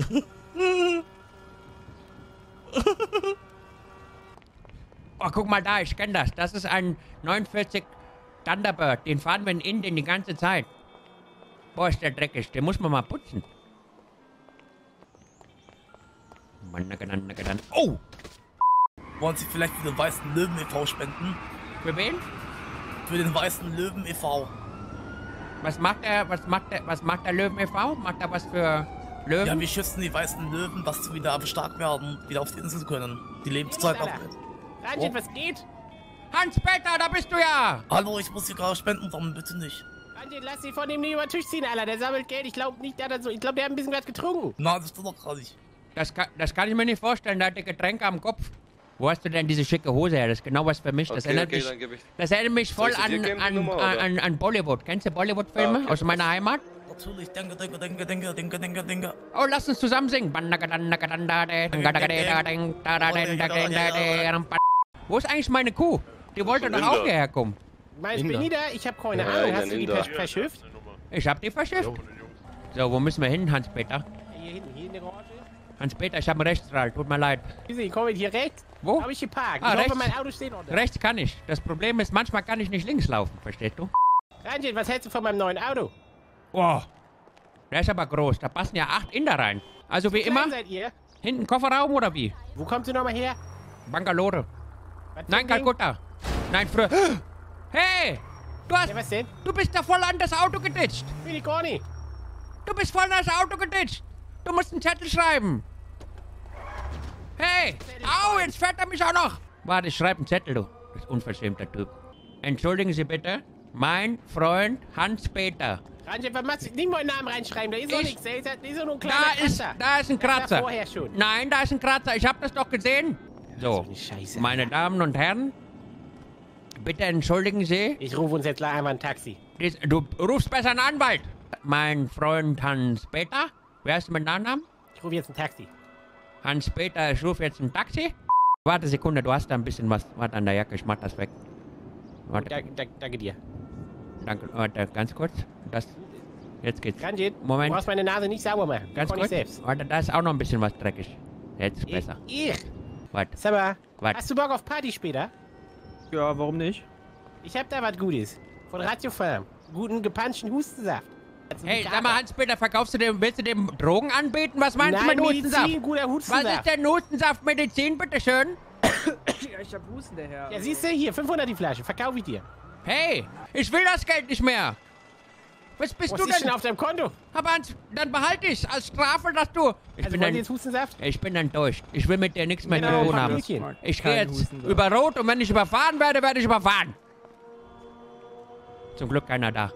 Oh, guck mal da, ich kenne das. Das ist ein 49 Thunderbird. Den fahren wir in Indien die ganze Zeit. Boah, ist der dreckig. Den muss man mal putzen. Oh! Wollen Sie vielleicht für den Weißen Löwen e.V. spenden? Für wen? Für den Weißen Löwen e.V. Was macht der Löwen e.V.? Macht er was für Löwen? Ja, wir schützen die Weißen Löwen, dass sie wieder stark werden, wieder auf die Insel können. Die leben zurzeit auf... Ranjit, was geht? Hans-Peter, da bist du ja! Hallo, ich muss hier gerade spenden, dann bitte nicht. Ranjit, lass dich von dem nicht über den Tisch ziehen, Alter. Der sammelt Geld. Ich glaube nicht, der hat so. Ich glaube, der hat ein bisschen was getrunken. Na, das ist doch gar nicht. Das kann ich mir nicht vorstellen. Der hat die Getränke am Kopf. Wo hast du denn diese schicke Hose her? Das ist genau was für mich. Das erinnert mich voll an Bollywood. Kennst du Bollywood-Filme aus meiner Heimat? Natürlich, denke. Oh, lass uns zusammen singen. Wo ist eigentlich meine Kuh? Die wollte doch auch hierher kommen. Ich bin nie da. Ich habe keine Ahnung. Hast du die verschifft? Ich hab die verschifft. So, wo müssen wir hin, Hans-Peter? Hier hinten, hier in der Garage. Hans-Peter, ich habe einen Rechtsstrahl. Tut mir leid. Ich komme hier rechts. Wo? Habe ich geparkt. Ah, ich rechts. hoffe, mein Auto steht unter. Rechts kann ich. Das Problem ist, manchmal kann ich nicht links laufen. Verstehst du? Ranjit, was hältst du von meinem neuen Auto? Boah. Der ist aber groß. Da passen ja 8 Inder rein. Also wie immer, Seid ihr? hinten Kofferraum oder wie? Wo kommst du nochmal her? Bangalore. Was für Nein, ein Ding? Kalkutta. Nein, früher. Hey! Ja, was denn? Du bist da voll an das Auto geditscht. Will ich gar nicht. Du bist voll an das Auto geditscht. Du musst einen Zettel schreiben. Hey! Au, jetzt fährt er mich auch noch. Warte, ich schreibe einen Zettel, du. Das ist unverschämter Typ. Entschuldigen Sie bitte. Mein Freund Hans-Peter. Ranjit, was machst du? Nicht mal einen Namen reinschreiben. Da ist doch nichts. Da ist doch nur ein kleiner Da ist ein Das war Kratzer. vorher schon. Nein, da ist ein Kratzer. Ich habe das doch gesehen. So, eine Scheiße. meine Damen und Herren, bitte entschuldigen Sie. Ich rufe uns jetzt gleich einmal ein Taxi. Du rufst besser einen Anwalt. Mein Freund Hans-Peter. Wer ist mit Nachnamen? Ich rufe jetzt ein Taxi. Hans-Peter, ich rufe jetzt ein Taxi. Warte Sekunde, du hast da ein bisschen was. Warte an der Jacke, ich mach das weg. Warte, Danke dir. danke, warte, ganz kurz. Das, jetzt geht's. Ranjit, Moment. du brauchst meine Nase nicht sauber machen. Ganz Kann ich kurz. selbst. Warte, da ist auch noch ein bisschen was dreckig. Jetzt ist besser. Warte, Sag mal, warte. hast du Bock auf Party später? Ja, warum nicht? Ich hab da was Gutes. Von Ratio Farm. Guten gepanschten Hustensaft. Hey, sag mal, Hans-Peter, willst du dem Drogen anbieten? Was meinst Nein, du mit Hustensaft? Medizin, guter Was Hustensaft. ist denn Hustensaft? Medizin, bitteschön? Ja, ich hab Husten, der Herr. Ja, siehst du, hier, 500 die Flasche. Verkauf ich dir. Hey, ich will das Geld nicht mehr. Was bist Was du ist denn? denn auf deinem Konto? Aber dann behalte ich als Strafe, dass du... Also wollen Sie jetzt Hustensaft? Ich bin enttäuscht. Ich will mit dir nichts mehr Genau, zu tun haben. Papierchen. Ich gehe Kein jetzt Hustensaft. über Rot und wenn ich überfahren werde, werde ich überfahren. Zum Glück keiner da.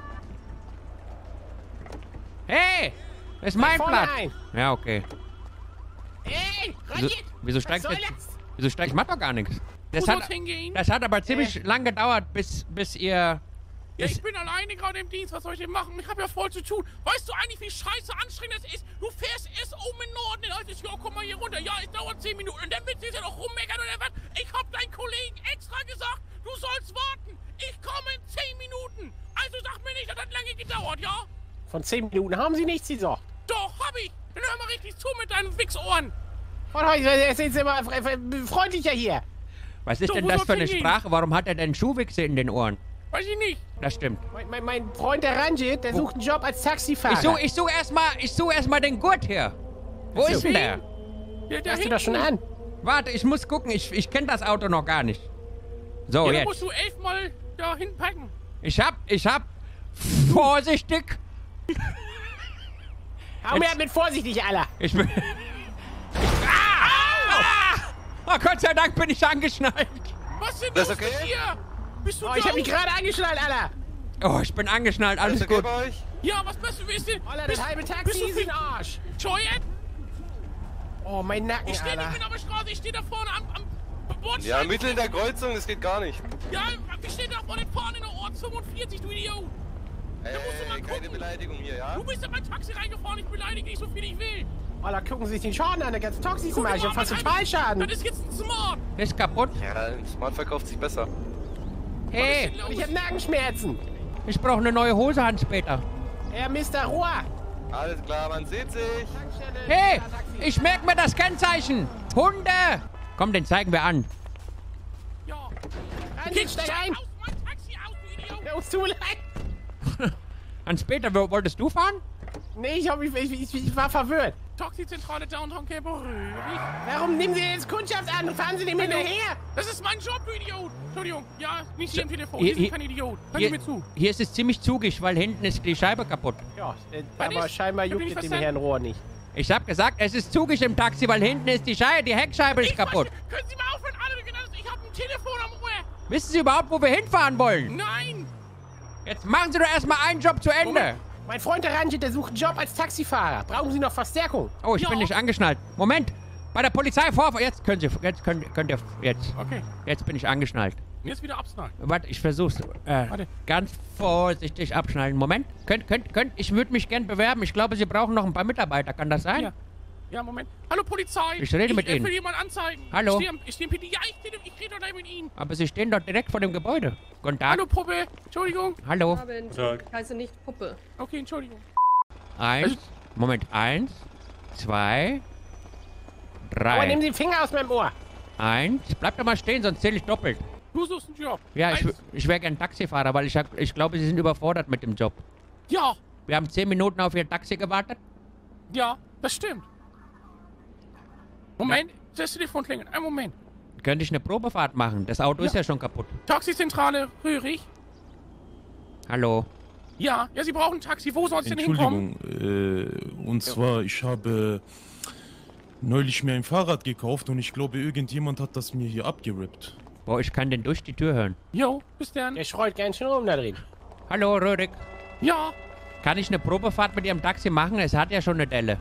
Hey, das ist mein vorne Platz. ein. Ja, okay. Ey, Wieso, Ranjit! wieso steigst du soll jetzt? das? Wieso steigst du? Ich mach doch gar nichts. Das Wo hat, soll's hingehen? das hat aber ziemlich lang gedauert, bis ihr... Ja, ich bin alleine gerade im Dienst, was soll ich denn machen? Ich habe ja voll zu tun. Weißt du eigentlich, wie scheiße anstrengend das ist? Du fährst erst oben in Norden, in altes Jahr, komm mal hier runter. Ja, es dauert 10 Minuten. Und dann willst du jetzt ja noch rummeckern oder was? Ich hab deinen Kollegen extra gesagt, du sollst warten. Ich komme in 10 Minuten. Also sag mir nicht, das hat lange gedauert, ja? Von 10 Minuten haben Sie nichts gesagt. Doch, hab ich. Dann hör mal richtig zu mit deinen Wichsohren. Und heute sind Sie immer freundlicher hier. Was ist So, denn wo das soll's für eine hingehen? Sprache? Warum hat er denn Schuhwichse in den Ohren? Weiß ich nicht. Das stimmt. Mein Freund der Ranjit, der sucht einen Job als Taxifahrer. Ich such erst mal den Gurt hier. Wo ist denn der? Ja, da Hast du hinten. das schon an? Warte, ich muss gucken. Ich kenne das Auto noch gar nicht. So, Ja, da jetzt. musst du 11 Mal da hinpacken. Ich hab vorsichtig. Hau mir mit vorsichtig, Alter. Ich bin... Oh, Gott sei Dank bin ich angeschnallt. Was ist denn Das los okay? mit dir? Bist du Oh, ich hab mich down? gerade angeschnallt, Alter. Oh, ich bin angeschnallt. Alles okay gut. bei euch? Ja, was bist du? Wie ist denn? Alter, Bist- das halbe bist Taxi du ist in Arsch. bescheuert? Oh, mein Nacken, Ich stehe Alter. nicht auf der Straße, ich stehe da vorne am Bordstein. Ja, mitten in der Kreuzung, das geht gar nicht. Ja, wir stehen da vorne fahren in der Ort 45, du Idiot. musst du mal Keine gucken. Beleidigung hier, ja? Du bist in mein Taxi reingefahren, ich beleidige dich so viel ich will. Alter, gucken Sie sich den Schaden an, der ganze Taxi zum Guck Beispiel. mal, Fast was Totalschaden. Das ist jetzt ein Smart. Ist kaputt. Ja, ein Smart verkauft sich besser. Hey, Was ist Und ich denn hab los? Nackenschmerzen. ich brauche eine neue Hose, Hans-Peter. Herr Mr. Rohr. Alles klar, man sieht sich. Hey, ich merke mir das Kennzeichen. Hunde. Komm, den zeigen wir an. Ja. Kind, steig ein! Aus mein Taxi aus, du Idiot! Ja, uns tut mir leid. Hans-Peter, wolltest du fahren? Nee, ich war verwirrt. Taxizentrale Downtown Cabaret. Warum nehmen Sie jetzt Kundschaft an und fahren Sie dem hinterher? Das ist mein Job, du Idiot! Entschuldigung, ja, nicht hier im Telefon. Sie sind kein Idiot. Hören Sie mir zu. Hier ist es ziemlich zugig, weil hinten ist die Scheibe kaputt. Ja, Was aber ist? scheinbar Ich hab juckt nicht es dem verstanden. Herrn Rohr nicht. Ich hab gesagt, es ist zugig im Taxi, weil hinten ist die Heckscheibe ist kaputt. Können Sie mal aufhören, alle genannt? Ich habe ein Telefon am Ohr. Wissen Sie überhaupt, wo wir hinfahren wollen? Nein! Jetzt machen Sie doch erstmal einen Job zu Ende. Mein Freund der Ranjit, der sucht einen Job als Taxifahrer. Brauchen Sie noch Verstärkung? Oh, ich Ja. bin nicht angeschnallt. Moment. Bei der Polizei Vorfahrt. Jetzt könnt ihr. Jetzt. Okay, Jetzt bin ich angeschnallt. jetzt wieder abschneiden. Warte, ich versuch's. Warte. Ganz vorsichtig abschnallen. Moment. Ich würde mich gern bewerben. Ich glaube, Sie brauchen noch ein paar Mitarbeiter. Kann das sein? Ja. Ja, Moment. Hallo, Polizei. Ich rede mit Ihnen. Ich will jemanden anzeigen. Hallo? Ich stehe im PD. Ja, ich rede doch gleich mit Ihnen. Aber Sie stehen dort direkt vor dem Gebäude. Guten Tag. Hallo, Puppe. Entschuldigung. Hallo. Abend. Ich heiße nicht Puppe. Okay, Entschuldigung. Eins. Moment. 1, 2, Aber nehmen 3. Sie den Finger aus meinem Ohr. 1. Bleib doch mal stehen, sonst zähle ich doppelt. Du suchst einen Job. Ja, Eins. ich wäre gern Taxifahrer, weil ich glaube, Sie sind überfordert mit dem Job. Ja, Wir haben 10 Minuten auf Ihr Taxi gewartet. ja, das stimmt. Moment, das Telefon klingelt. Einen Moment. Könnte ich eine Probefahrt machen? Das Auto ist ja schon kaputt. Taxizentrale Röhrig. Hallo. Ja, Sie brauchen ein Taxi. Wo soll es denn hinkommen? Entschuldigung, und zwar, ich habe neulich mir ein Fahrrad gekauft und ich glaube, irgendjemand hat das mir hier abgerippt. Boah, ich kann den durch die Tür hören. Jo, bis dann. Der schreit ganz schön rum da drin. Hallo, Röhrig. Ja, Kann ich eine Probefahrt mit Ihrem Taxi machen? Es hat ja schon eine Delle.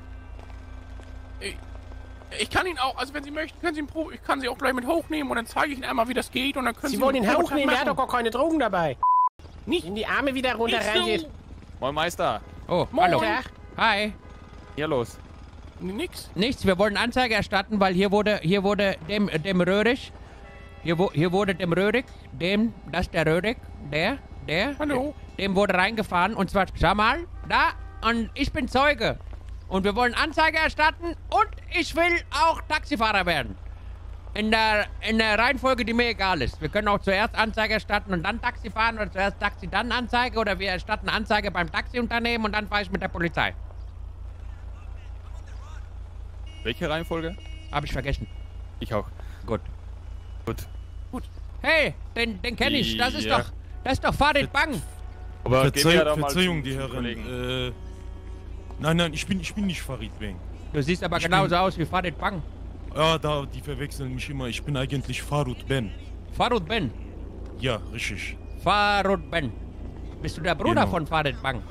ich kann ihn auch, also wenn Sie möchten, können Sie ihn proben. Ich kann Sie auch gleich mit hochnehmen und dann zeige ich Ihnen einmal, wie das geht und dann können Sie... Sie wollen ihn einen Probetag hochnehmen, er hat doch machen. gar keine Drogen dabei. Nicht- In die Arme wieder runter, Nicht Ranjit. so. Moin Meister. Oh, Moin. hallo. Tag. Hi. Hier los. Nix. Nichts, wir wollen Anzeige erstatten, weil hier wurde dem Röhrig, hier wurde dem Röhrig, das ist der Röhrig, der, Hallo. dem wurde reingefahren und zwar, schau mal, da, und ich bin Zeuge. Und wir wollen Anzeige erstatten und ich will auch Taxifahrer werden. In der Reihenfolge, die mir egal ist. Wir können auch zuerst Anzeige erstatten und dann Taxi fahren oder zuerst Taxi, dann Anzeige oder wir erstatten Anzeige beim Taxiunternehmen und dann fahre ich mit der Polizei. Welche Reihenfolge? Hab ich vergessen. Ich auch. Gut. Gut. Hey, den kenne ich. Das ist Ja. doch Farid Bang. Aber gehen wir da mal Verzeihung, zum die Herren. Kollegen. Nein, ich bin nicht Farid Bang. Du siehst aber Ich genauso bin- aus wie Farid Bang. Ja, die verwechseln mich immer. Ich bin eigentlich Farud Ben. Farud Ben. Ja, richtig. Farud Ben. Bist du der Bruder Genau. von Farid Bang?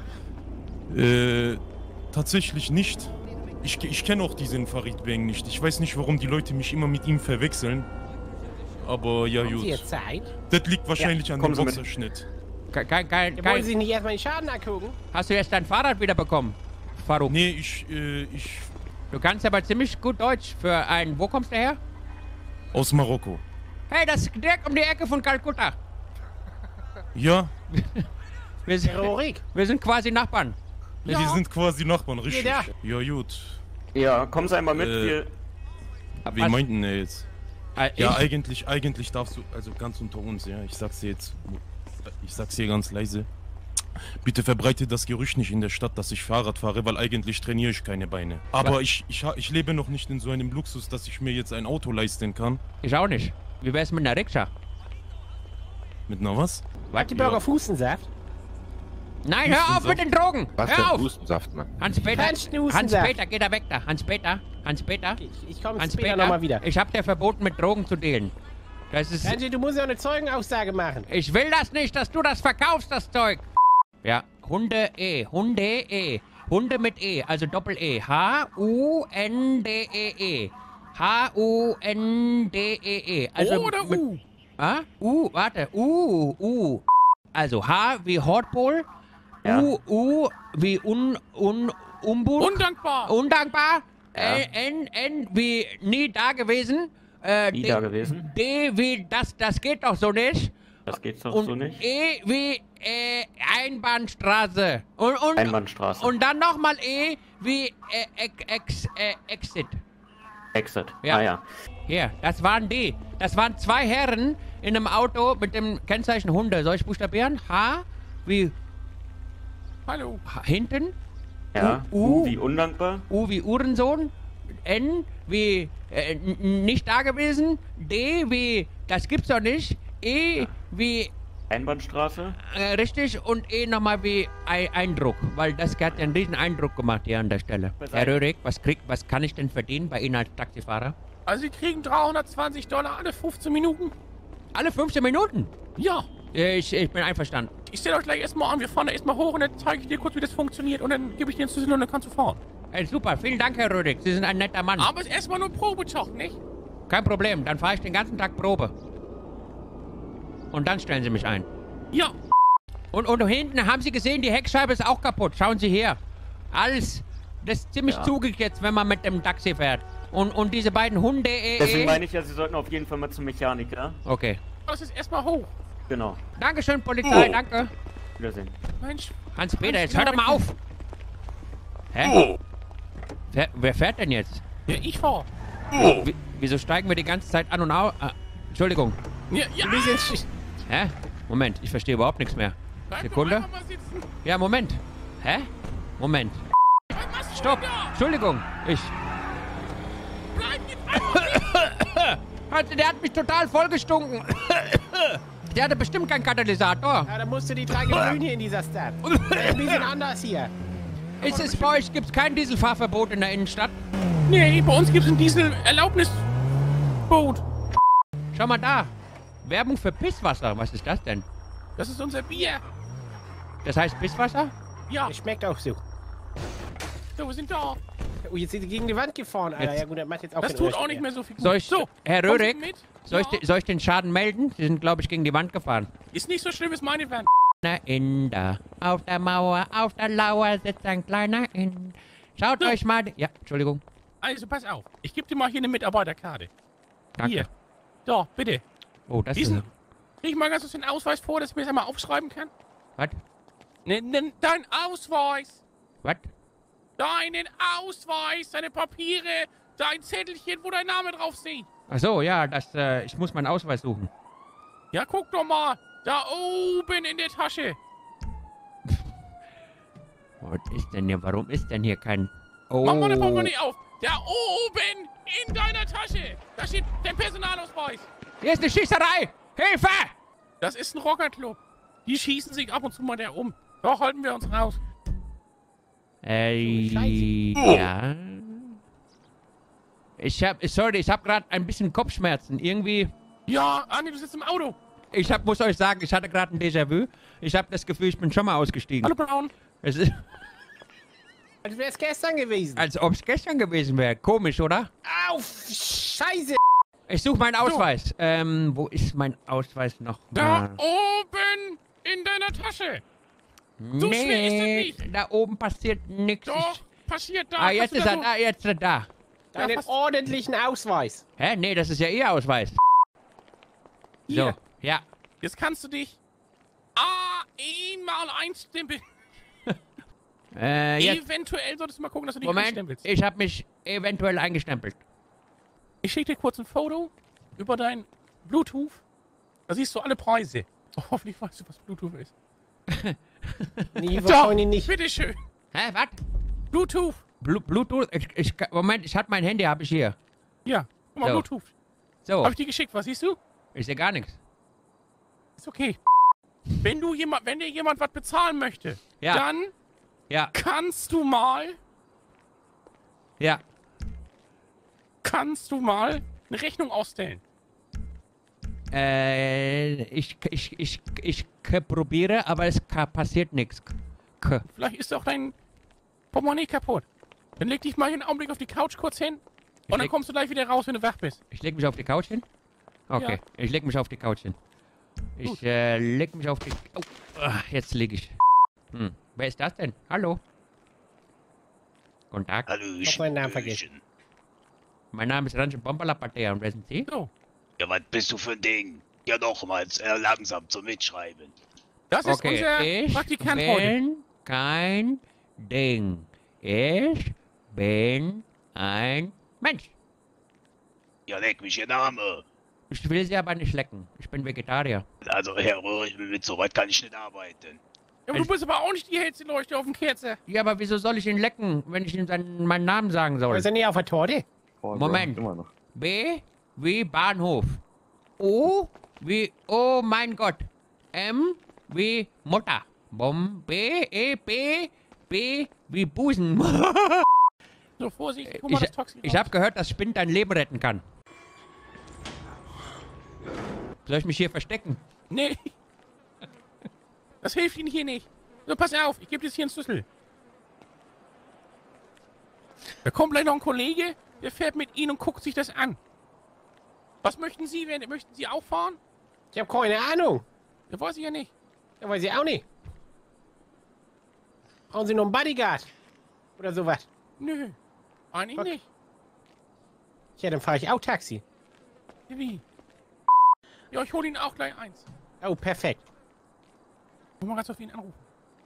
Tatsächlich nicht. Ich kenne auch diesen Farid Bang nicht. Ich weiß nicht, warum die Leute mich immer mit ihm verwechseln. Aber ja, Haben Sie gut. jetzt Zeit? Das liegt wahrscheinlich an dem kommen Sie mit. Boxerschnitt. Wollen Sie nicht erstmal den Schaden angucken? Hast du jetzt dein Fahrrad wieder bekommen? Faruk. Nee, ich Du kannst aber ziemlich gut Deutsch für einen... Wo kommst du her? aus Marokko. Hey, das ist direkt um die Ecke von Kalkutta. Ja, Wir sind, Terrorik. wir sind quasi Nachbarn. wir sind quasi Nachbarn, richtig. Ja. Ja, gut. Ja, kommen Sie einmal mit. Äh, Wie Was? meinten er jetzt? Ich, Ja, eigentlich darfst du, also ganz unter uns, ja, ich sag's dir ganz leise. Bitte verbreite das Gerücht nicht in der Stadt, dass ich Fahrrad fahre, weil eigentlich trainiere ich keine Beine. Aber ich lebe noch nicht in so einem Luxus, dass ich mir jetzt ein Auto leisten kann. ich auch nicht. Wie wär's mit einer Rikscha? Mit einer was? Hat die Burger Fußensaft? Nein, hör auf mit den Drogen! Was Hör für ein auf! Hustensaft, Mann? Hans-Peter, Kein Schnusensaft. Hans-Peter, geh da weg da. Hans-Peter. Ich komme später nochmal wieder. Ich hab dir verboten, mit Drogen zu dealen. Das ist... Ranjit, du musst ja eine Zeugenaussage machen. Ich will das nicht, dass du das verkaufst, das Zeug. Ja, Hunde-E. Hunde-E. Hunde mit E, also Doppel-E. H-U-N-D-E-E. H-U-N-D-E-E. Also O oder mit- U? Ah? Warte. U. Also H wie Hortpol. Ja. U wie Unburg. Undankbar. Undankbar. Ja. N wie nie da gewesen. Nie da gewesen. D wie das geht doch so nicht. Das geht doch und so nicht. E wie Einbahnstraße. Und Einbahnstraße. Und dann nochmal E wie Exit. Exit. Ja. Ah ja. Hier, das waren die. Das waren 2 Herren in einem Auto mit dem Kennzeichen Hunde. Soll ich buchstabieren? H wie... Hallo. Hinten. Ja. U wie undankbar. U wie Uhrensohn. N wie nicht da gewesen. D wie das gibt's doch nicht. E wie Einbahnstraße. richtig und E nochmal wie Eindruck, weil das hat ja einen riesen Eindruck gemacht hier an der Stelle. Herr Röhrig, was kann ich denn verdienen bei Ihnen als Taxifahrer? Also Sie kriegen $320 alle 15 Minuten. Alle 15 Minuten? Ja. Ich bin einverstanden. Ich stelle euch gleich erstmal an, wir fahren da erstmal hoch und dann zeige ich dir kurz, wie das funktioniert und dann gebe ich dir den Schlüssel und dann kannst du fahren. Hey, super, vielen Dank, Herr Röhrig. Sie sind ein netter Mann. Aber es ist erstmal nur Probetag, nicht? Kein Problem, dann fahre ich den ganzen Tag Probe. Und dann stellen Sie mich ein. Ja. Und hinten haben Sie gesehen, die Heckscheibe ist auch kaputt. Schauen Sie her. Alles. Das ist ziemlich zugig jetzt, wenn man mit dem Taxi fährt. Und diese beiden Hunde... Deswegen meine ich ja, Sie sollten auf jeden Fall mal zum Mechaniker. Okay. Das ist erstmal hoch. Genau. Dankeschön, Polizei, danke. Wiedersehen. Mensch. Hans-Peter, jetzt hör doch mal auf. Hä? Wer fährt denn jetzt? Ja, ich fahr. Wieso steigen wir die ganze Zeit an und auf? Entschuldigung. Ja. Hä? Moment, ich verstehe überhaupt nichts mehr. Bleib Sekunde. doch einfach mal sitzen. Ja, Moment. Hä? Moment. Was machst du Stopp. denn da? Entschuldigung. Bleib jetzt einfach sitzen. Also, der hat mich total vollgestunken. Der hatte bestimmt keinen Katalysator. Ja, dann musst du die 3 Grün hier in dieser Stadt. Ein bisschen anders hier. Ist es bei euch, gibt's kein Dieselfahrverbot in der Innenstadt? Nee, bei uns gibt es ein Diesel-Erlaubnisboot. Schau mal da. Werbung für Pisswasser. Was ist das denn? Das ist unser Bier. Das heißt Pisswasser? Ja. Das schmeckt auch so. So, wir sind da. Oh, jetzt sind sie gegen die Wand gefahren, Alter. Jetzt. Ja gut, das macht jetzt auch Das keinen tut auch nicht Unterschied mehr so viel gut. Soll ich, So, Herr kommst du Röhrig, mit? soll Ja. ich den Schaden melden? Sie sind, glaube ich, gegen die Wand gefahren. Ist nicht so schlimm, ist meine Van. Inder. Auf der Mauer, auf der Lauer sitzt ein kleiner Inder. Schaut euch mal... Ja, Entschuldigung. Also, pass auf. Ich gebe dir mal hier eine Mitarbeiterkarte. Danke. Hier. Da, bitte. Oh, das Diesen, ist... krieg ich mal ganz kurz den Ausweis vor, dass ich mir das einmal aufschreiben kann? Was? Dein Ausweis. Was? Deinen Ausweis, deine Papiere, dein Zettelchen, wo dein Name drauf steht. Ach so, ja, ich muss meinen Ausweis suchen. Ja, guck doch mal. Da oben in der Tasche. Was ist denn hier? Warum ist denn hier kein... Oh. Mach mal den Portemonnaie auf. Da oben in deiner Tasche. Da steht dein Personalausweis. Hier ist eine Schießerei! Hilfe! Das ist ein Rockerclub. Die schießen sich ab und zu mal da um. Doch, halten wir uns raus. Ja. Ich hab gerade ein bisschen Kopfschmerzen. Irgendwie... Ja, Andi, du sitzt im Auto. muss euch sagen, ich hatte gerade ein Déjà-vu. Ich habe das Gefühl, ich bin schon mal ausgestiegen. Hallo, Brown. Es ist, Als wäre es gestern gewesen. als ob es gestern gewesen wäre. Komisch, oder? Auf! Scheiße! Ich suche meinen Ausweis. Wo ist mein Ausweis noch? Da oben in deiner Tasche. So schwer ist das nicht. Da oben passiert nichts. Doch, passiert da. Ah, jetzt Kannst ist du er da da, jetzt ist er da. Deinen fast- ordentlichen Ausweis. Hä? Nee, das ist ja Ihr Ausweis. Hier. So, ja. Jetzt kannst du dich einmal einstempeln. Jetzt, Eventuell solltest du mal gucken, dass du dich Moment, einstempelst. ich habe mich eventuell eingestempelt. Ich schicke dir kurz ein Foto über dein Bluetooth. Da siehst du alle Preise. Oh, hoffentlich weißt du, was Bluetooth ist. Nee, wahrscheinlich nicht. Bitteschön. Hä, was? Bluetooth. Bluetooth? Moment, ich hatte mein Handy, habe ich hier. Ja, guck mal, So. Bluetooth. So, Hab ich dir geschickt, was siehst du? ich sehe gar nichts. Ist okay. Wenn dir jemand was bezahlen möchte, Ja. dann Ja, kannst du mal ja. eine Rechnung ausstellen. Ich probiere, aber es passiert nichts. Vielleicht ist auch dein Portemonnaie kaputt. Dann leg dich mal hier einen Augenblick auf die Couch kurz hin und dann kommst du gleich wieder raus, wenn du wach bist. Ich leg mich auf die Couch hin? Okay, ich leg mich auf die Couch hin. Ich leg mich auf die... Oh, jetzt lieg ich. Wer ist das denn? Hallo? Guten Tag. Ich hab meinen Namen vergessen. Mein Name ist Rancho Bombala Patea und wer sind Sie? So. Ja, was bist du für ein Ding? ja nochmals langsam zum Mitschreiben. Das ist Okay, unser ich Praktikant heute. bin kein Ding. Ich bin ein Mensch. Ja, leck mich, Ihr Name. Ich will sie aber nicht lecken. Ich bin Vegetarier. Also, Herr Röhrig, mit so weit kann ich nicht arbeiten. Ja, aber du bist aber auch nicht die hellste Leuchte auf dem Kerze. Ja, aber wieso soll ich ihn lecken, wenn ich ihm meinen Namen sagen soll? Ist er nicht auf der Torte? Moment. B wie Bahnhof. O wie oh mein Gott. M wie Mutter. Bom, B, E, B wie Busen. So, Vorsicht, guck mal das Toxin Ich habe gehört, dass Spind dein Leben retten kann. Soll ich mich hier verstecken? Nee. Das hilft Ihnen hier nicht. So, pass auf, ich gebe jetzt hier einen Schlüssel. Da kommt gleich noch ein Kollege, der fährt mit Ihnen und guckt sich das an. Was möchten Sie, möchten Sie auch fahren? Ich habe keine Ahnung. Das weiß ich ja nicht. Ja, weiß ich auch nicht. Brauchen Sie noch einen Bodyguard? Oder sowas? Nö, eigentlich nicht. Ja, dann fahre ich auch Taxi. Wie? Ja, ich hole Ihnen auch gleich eins. Oh, perfekt. Ich muss mal ganz auf ihn anrufen.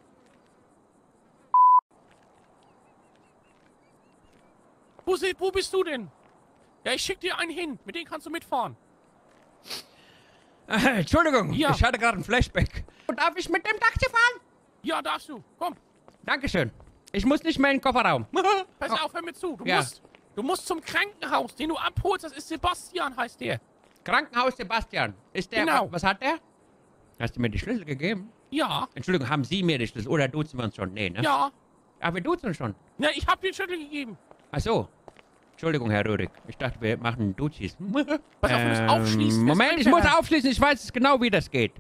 Wo bist du denn? Ja, ich schick dir einen hin. Mit dem kannst du mitfahren. Entschuldigung, Ja. ich hatte gerade einen Flashback. Darf ich mit dem Taxi fahren? Ja, darfst du. Komm, Dankeschön. Ich muss nicht mehr in den Kofferraum. pass auf, hör mir zu. Ja. Du musst zum Krankenhaus, den du abholst. Das ist Sebastian, heißt der. Krankenhaus Sebastian. Ist der? Genau. Was hat der? Hast du mir die Schlüssel gegeben? Ja, Entschuldigung, haben Sie mir die Schlüssel? Oder duzen wir uns schon? Nee, ne? ja. Aber wir duzen uns schon. Ja, ich hab dir Schlüssel gegeben. Ach so. Entschuldigung, Herr Röhrig. Ich dachte, wir machen Duzis. Pass auf, du musst aufschließen. Das Moment, ich Alter. muss aufschließen. Ich weiß genau, wie das geht.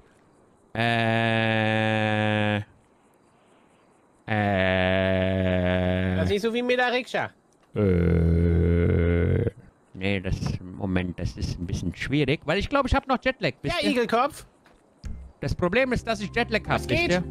Das ist nicht so wie mit der Rikscha. Nee, Moment, das ist ein bisschen schwierig, weil ich glaube, ich habe noch Jetlag, Ja, wisst ihr? Igelkopf. Das Problem ist, dass ich Jetlag habe, Was wisst geht? ihr?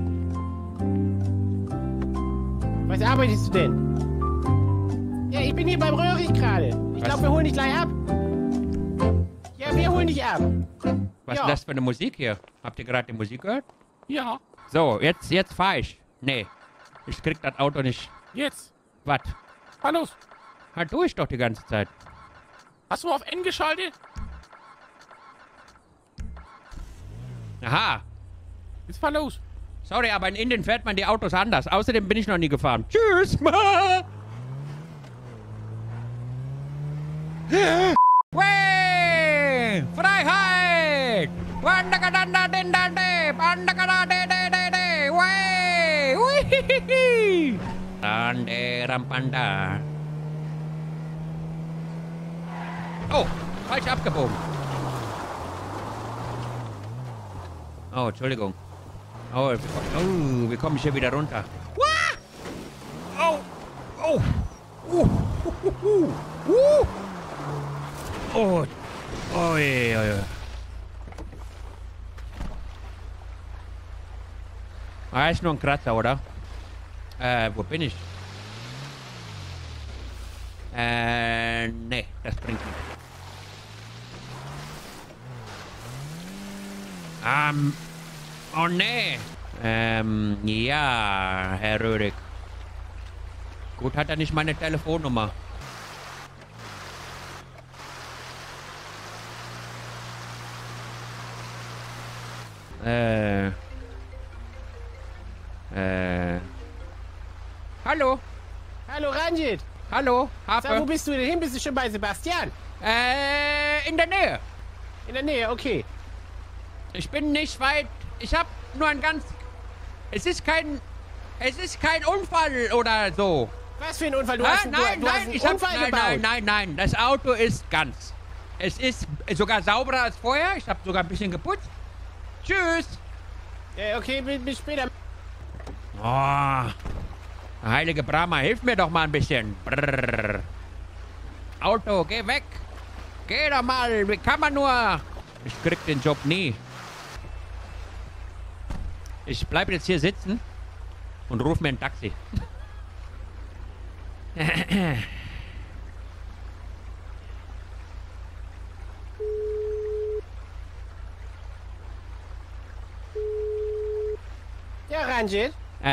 Was arbeitest du denn? Ja, ich bin hier beim Röhrig gerade. Ich Was? glaube, wir holen dich gleich ab. Ja, wir holen dich ab. Was Ja. ist das für eine Musik hier? Habt ihr gerade die Musik gehört? Ja, So, jetzt fahr ich. Nee, ich krieg das Auto nicht. jetzt. Was? Fahr los. Halt tu ich doch die ganze Zeit. Hast du auf N geschaltet? Aha. Jetzt fahr los. Sorry, aber in Indien fährt man die Autos anders. Außerdem bin ich noch nie gefahren. Tschüss. Way! Freiheit! Way! Ui! Rande Rampanda. Oh, falsch abgebogen. Oh, Entschuldigung. Oh, wie komme ich hier wieder runter? Oh! Oh! Oh! Oh, je, je. Ah, ist nur ein Kratzer, oder? Wo bin ich? Nee, das bringt nichts. Oh nee. Ja, Herr Röhrig. Gut, hat er nicht meine Telefonnummer. Hallo? Hallo, Ranjit. Hallo? Sag, wo Harpe? bist du denn hin? Bist du schon bei Sebastian? In der Nähe. In der Nähe, okay. Ich bin nicht weit. Ich hab nur ein ganz... Es ist kein Unfall oder so. Was für ein Unfall? Du Ah, hast, nein, du hast nein, einen ich hab, Unfall nein, gebaut. nein. Das Auto ist ganz. Es ist sogar sauberer als vorher. Ich habe sogar ein bisschen geputzt. Tschüss. Ja, okay, bis später. Oh, heilige Brahma, hilf mir doch mal ein bisschen. Brrr. Auto, geh weg. Geh doch mal. Wie kann man nur? Ich krieg den Job nie. Ich bleib jetzt hier sitzen und ruf mir ein Taxi. Ranjit?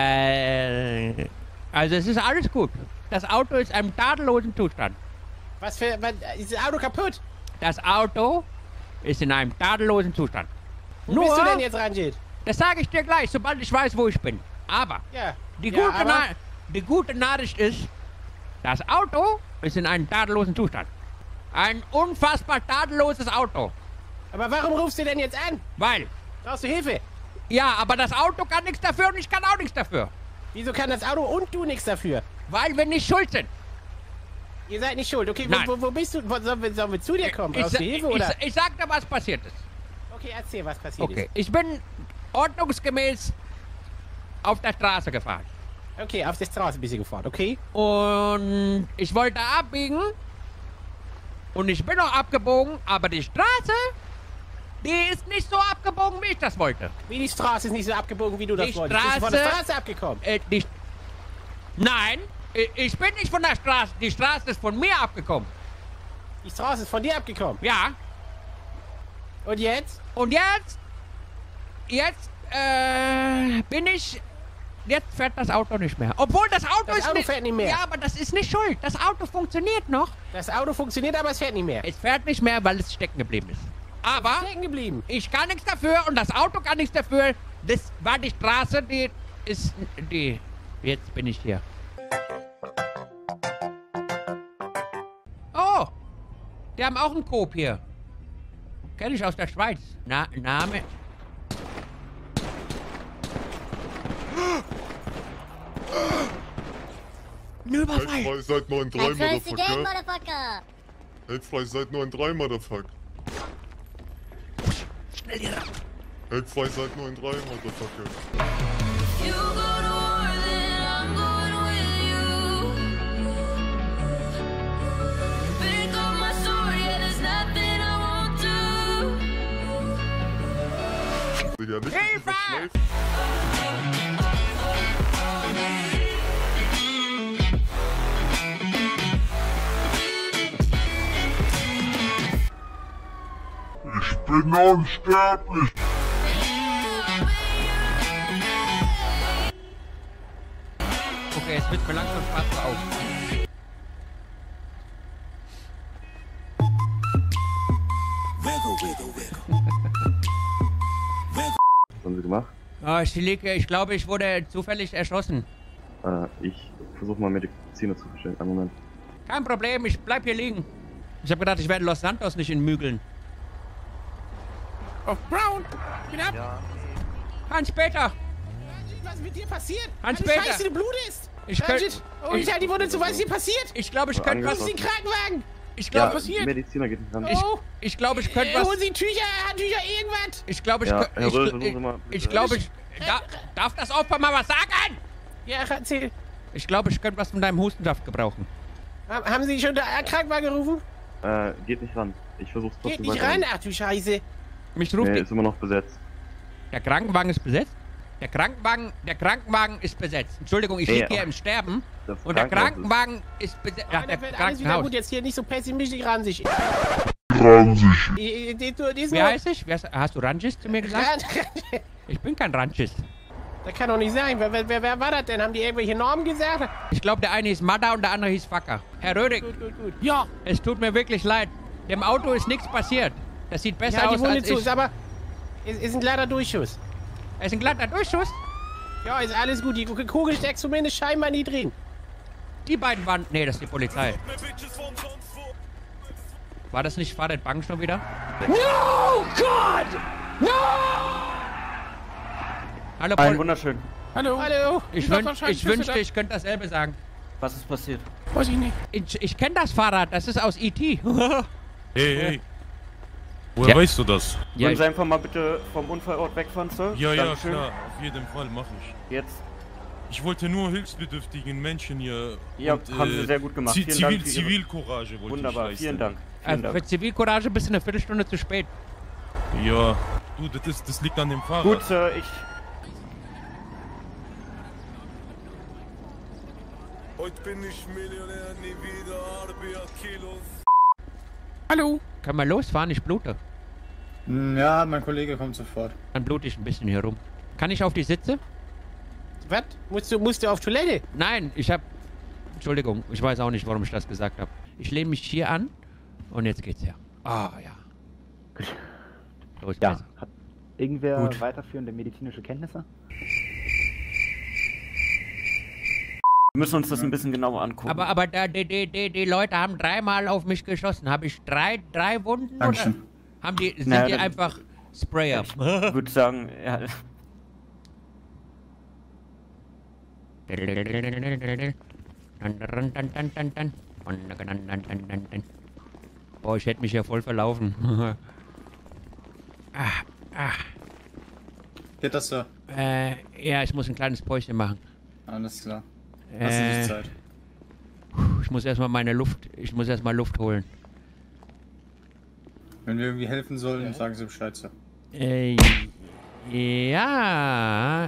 Also es ist alles gut. Das Auto ist in einem tadellosen Zustand. Was, ist das Auto kaputt? Das Auto ist in einem tadellosen Zustand. Wo bist du denn jetzt, Ranjit? Das sage ich dir gleich, sobald ich weiß, wo ich bin. Aber Ja. die gute Nachricht ist, das Auto ist in einem tadellosen Zustand. Ein unfassbar tadelloses Auto. Aber warum rufst du denn jetzt an? Weil, Brauchst du Hilfe? ja, aber das Auto kann nichts dafür und ich kann auch nichts dafür. Wieso kann das Auto und du nichts dafür? Weil wir nicht schuld sind. Ihr seid nicht schuld. Okay, Nein. wo bist du? Sollen wir zu dir kommen? Brauchst du Hilfe, oder? Ich sag dir, was passiert ist. Okay, erzähl, was passiert Okay, ist. ich bin ordnungsgemäß auf der Straße gefahren. Okay, auf der Straße bist du gefahren, okay? Und ich wollte abbiegen. Und ich bin auch abgebogen, aber die Straße, die ist nicht so abgebogen, wie ich das wollte. Wie die Straße ist nicht so abgebogen, wie du das Die wolltest. Bist du von der Straße- Straße abgekommen? Nein, ich bin nicht von der Straße. Die Straße ist von mir abgekommen. Die Straße ist von dir abgekommen. Ja. Und jetzt? Und jetzt bin ich... Jetzt fährt das Auto nicht mehr. Obwohl das Auto Das ist Auto fährt nicht mehr. Ja, aber das ist nicht schuld. Das Auto funktioniert noch. Das Auto funktioniert, aber es fährt nicht mehr. Es fährt nicht mehr, weil es stecken geblieben ist. Aber Stecken geblieben. ich kann nichts dafür und das Auto kann nichts dafür. Das war die Straße, die ist... Die... Jetzt bin ich hier. Oh! Die haben auch einen Coop hier. Kenn ich aus der Schweiz. Name... Ein Überfall! Heldfrei seid nur in 3, Motherfucker. Motherfucker. Heldfrei seid nur in 3, Motherfucker. Schnell hier ran! Heldfrei seid nur in 3, Motherfucker. You go to war, then I'm going with you. Pick up my sword, yeah, there's nothing I won't do. Will ja nicht Hilfe! schläft. Ich bin unsterblich. Okay, es wird mir langsam Spaß auf. Was haben Sie gemacht? Ich glaube, ich wurde zufällig erschossen. Ich versuche mal Mediziner zu verstehen. Einen Moment. Kein Problem, ich bleib hier liegen. Ich habe gedacht, ich werde Los Santos nicht entmügeln. Auf Brown! Geht ab! Ja. Hans Peter! Was ist mit dir passiert? Hans Alles Peter! Scheiße, du blutest! Ich Ranjit, oh, ich halte die Wunde zu, was ist hier passiert? Ich glaube, ich könnte Was was... ist den Krankenwagen? Ich glaube, Ja, Mediziner geht nicht ran. ich glaube, ich könnte was... Holen Sie Tücher, Handtücher, irgendwas? Ich glaube, Ja, Herr Röhl, versuchen Sie mal. ich glaube, darf das Opfer mal was sagen? Ja, erzähl. Ich glaube, ich könnte was von deinem Hustensaft gebrauchen. Haben Sie schon den Krankenwagen gerufen? Geht nicht ran. Ich versuch's Geht trotzdem nicht weiter. ran? Ach du Scheiße. Mich ruft Nee, die... ist immer noch besetzt. Der Krankenwagen ist besetzt? Der Krankenwagen ist besetzt. Entschuldigung, ich liege hier im Sterben. Das Und der Krankenhaus Krankenwagen ist besetzt. Ja, Ach, der das wird alles wieder Krankenhaus. gut. Jetzt hier nicht so pessimistisch ran sich. Wie heißt ich? Hast du Ranchis zu mir gesagt? Ich bin kein Ranchis. Das kann doch nicht sein. Wer war das denn? Haben die irgendwelche Normen gesagt? Ich glaube, der eine hieß Mada und der andere hieß Facker. Herr Röhrig, Gut. ja, es tut mir wirklich leid. Dem Auto ist nichts passiert. Das sieht besser Ja, die aus Wunde als zu, ich. aber es ist ein glatter Durchschuss. Es ist ein glatter Durchschuss. Ja, ist alles gut. Die Kugel steckt zumindest scheinbar nie drin. Die beiden waren... Nee, das ist die Polizei. War das nicht Farid Bang schon wieder? No, God! No! Hallo, Ein wunderschön. Hallo. Hallo. Ich wünschte, ich könnte dasselbe sagen. Was ist passiert? Weiß ich nicht. Ich kenne das Fahrrad. Das ist aus E.T. Hey. Woher weißt du das? Ja, Würden Sie einfach mal bitte vom Unfallort wegfahren, Sir? Ja, Dankeschön. klar. Auf jeden Fall mache ich. Jetzt. Ich wollte nur hilfsbedürftigen Menschen hier... Ja, und, haben Sie sehr gut gemacht. Vielen Dank für Ihre- Zivilcourage wollte Wunderbar, ich vielen leisten. Dank. Vielen Dank. Für Zivilcourage bist du eine Viertelstunde zu spät. Ja, du, das liegt an dem Fahrrad. Gut, Sir, ich... Heute bin ich Millionär, nie wieder Arbeit, Kilos. Hallo. Kann man losfahren? Ich blute. Ja, mein Kollege kommt sofort. Dann blute ich ein bisschen hier rum. Kann ich auf die Sitze? Was? Musst du auf Toilette? Nein, ich hab... Entschuldigung, ich weiß auch nicht, warum ich das gesagt habe. Ich lehne mich hier an und jetzt geht's ja. Ah, ja. Gut. Los, Ja, besser. hat irgendwer Gut. weiterführende medizinische Kenntnisse? Wir müssen uns das ein bisschen genauer angucken. Aber die Leute haben 3-mal auf mich geschossen. Habe ich drei Wunden? Dankeschön. Oder haben die, sind Naja, die dann- einfach Sprayer? Ich würde sagen, ja, Boah, ich hätte mich ja voll verlaufen. Geht das so? Ja, ich muss ein kleines Päuschen machen. Alles klar. Hast du nicht Zeit? Ich muss erstmal Luft holen. Wenn wir irgendwie helfen sollen, sagen Sie Bescheid, Sir. Ja.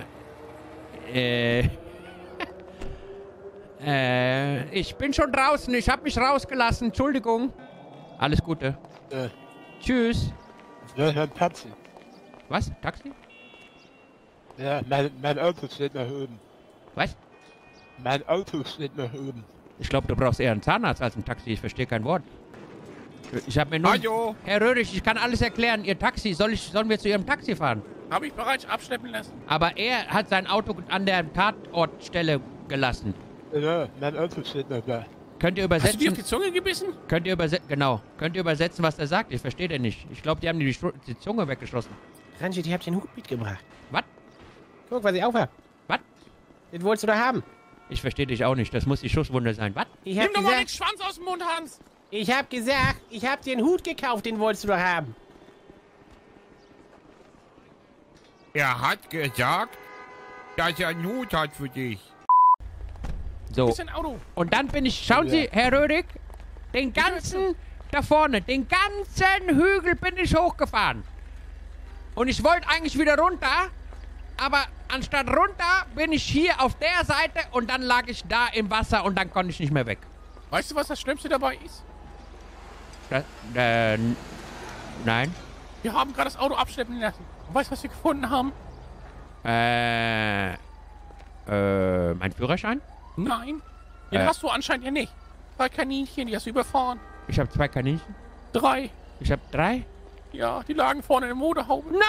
Ich bin schon draußen. Ich habe mich rausgelassen. Entschuldigung. Alles Gute. Tschüss. Ja, ein Taxi. Was? Taxi? Ja, mein Auto steht nach oben. Was? Mein Auto steht nach oben. Ich glaube, du brauchst eher einen Zahnarzt als ein Taxi. Ich verstehe kein Wort. Ich habe mir nur... Hallo. Herr Röhrig, ich kann alles erklären. Ihr Taxi, sollen wir zu Ihrem Taxi fahren? Habe ich bereits abschleppen lassen. Aber er hat sein Auto an der Tatortstelle gelassen. Ja, mein Auto steht noch da. Könnt ihr Hast du übersetzen? dir auf die Zunge gebissen? Könnt ihr übersetzen, was er sagt? Ich verstehe den nicht. Ich glaube, die haben die Zunge weggeschossen. Ranji, ich hab dir einen Hut mitgebracht. Was? Guck, was ich aufhab. Was? Den wolltest du doch haben. Ich verstehe dich auch nicht. Das muss die Schusswunde sein. Was? Ich Nimm hab doch mal den gesagt, Schwanz aus dem Mund, Hans. ich hab gesagt, ich hab dir einen Hut gekauft, den wolltest du doch haben. Er hat gesagt, dass er einen Hut hat für dich. So. Ist ein Auto. Und dann bin ich, schauen Sie, Herr Röhrig, den ganzen, da vorne, den ganzen Hügel bin ich hochgefahren. Und ich wollte eigentlich wieder runter, aber anstatt runter bin ich hier auf der Seite und dann lag ich da im Wasser und dann konnte ich nicht mehr weg. Weißt du, was das Schlimmste dabei ist? Nein. Wir haben gerade das Auto abschleppen lassen. Und weißt du, was wir gefunden haben? Mein Führerschein? Nein. Den hast du anscheinend ja nicht. 2 Kaninchen, die hast du überfahren. Ich habe 2 Kaninchen. 3. Ich habe 3. Ja, die lagen vorne in der Motorhaube. Nein!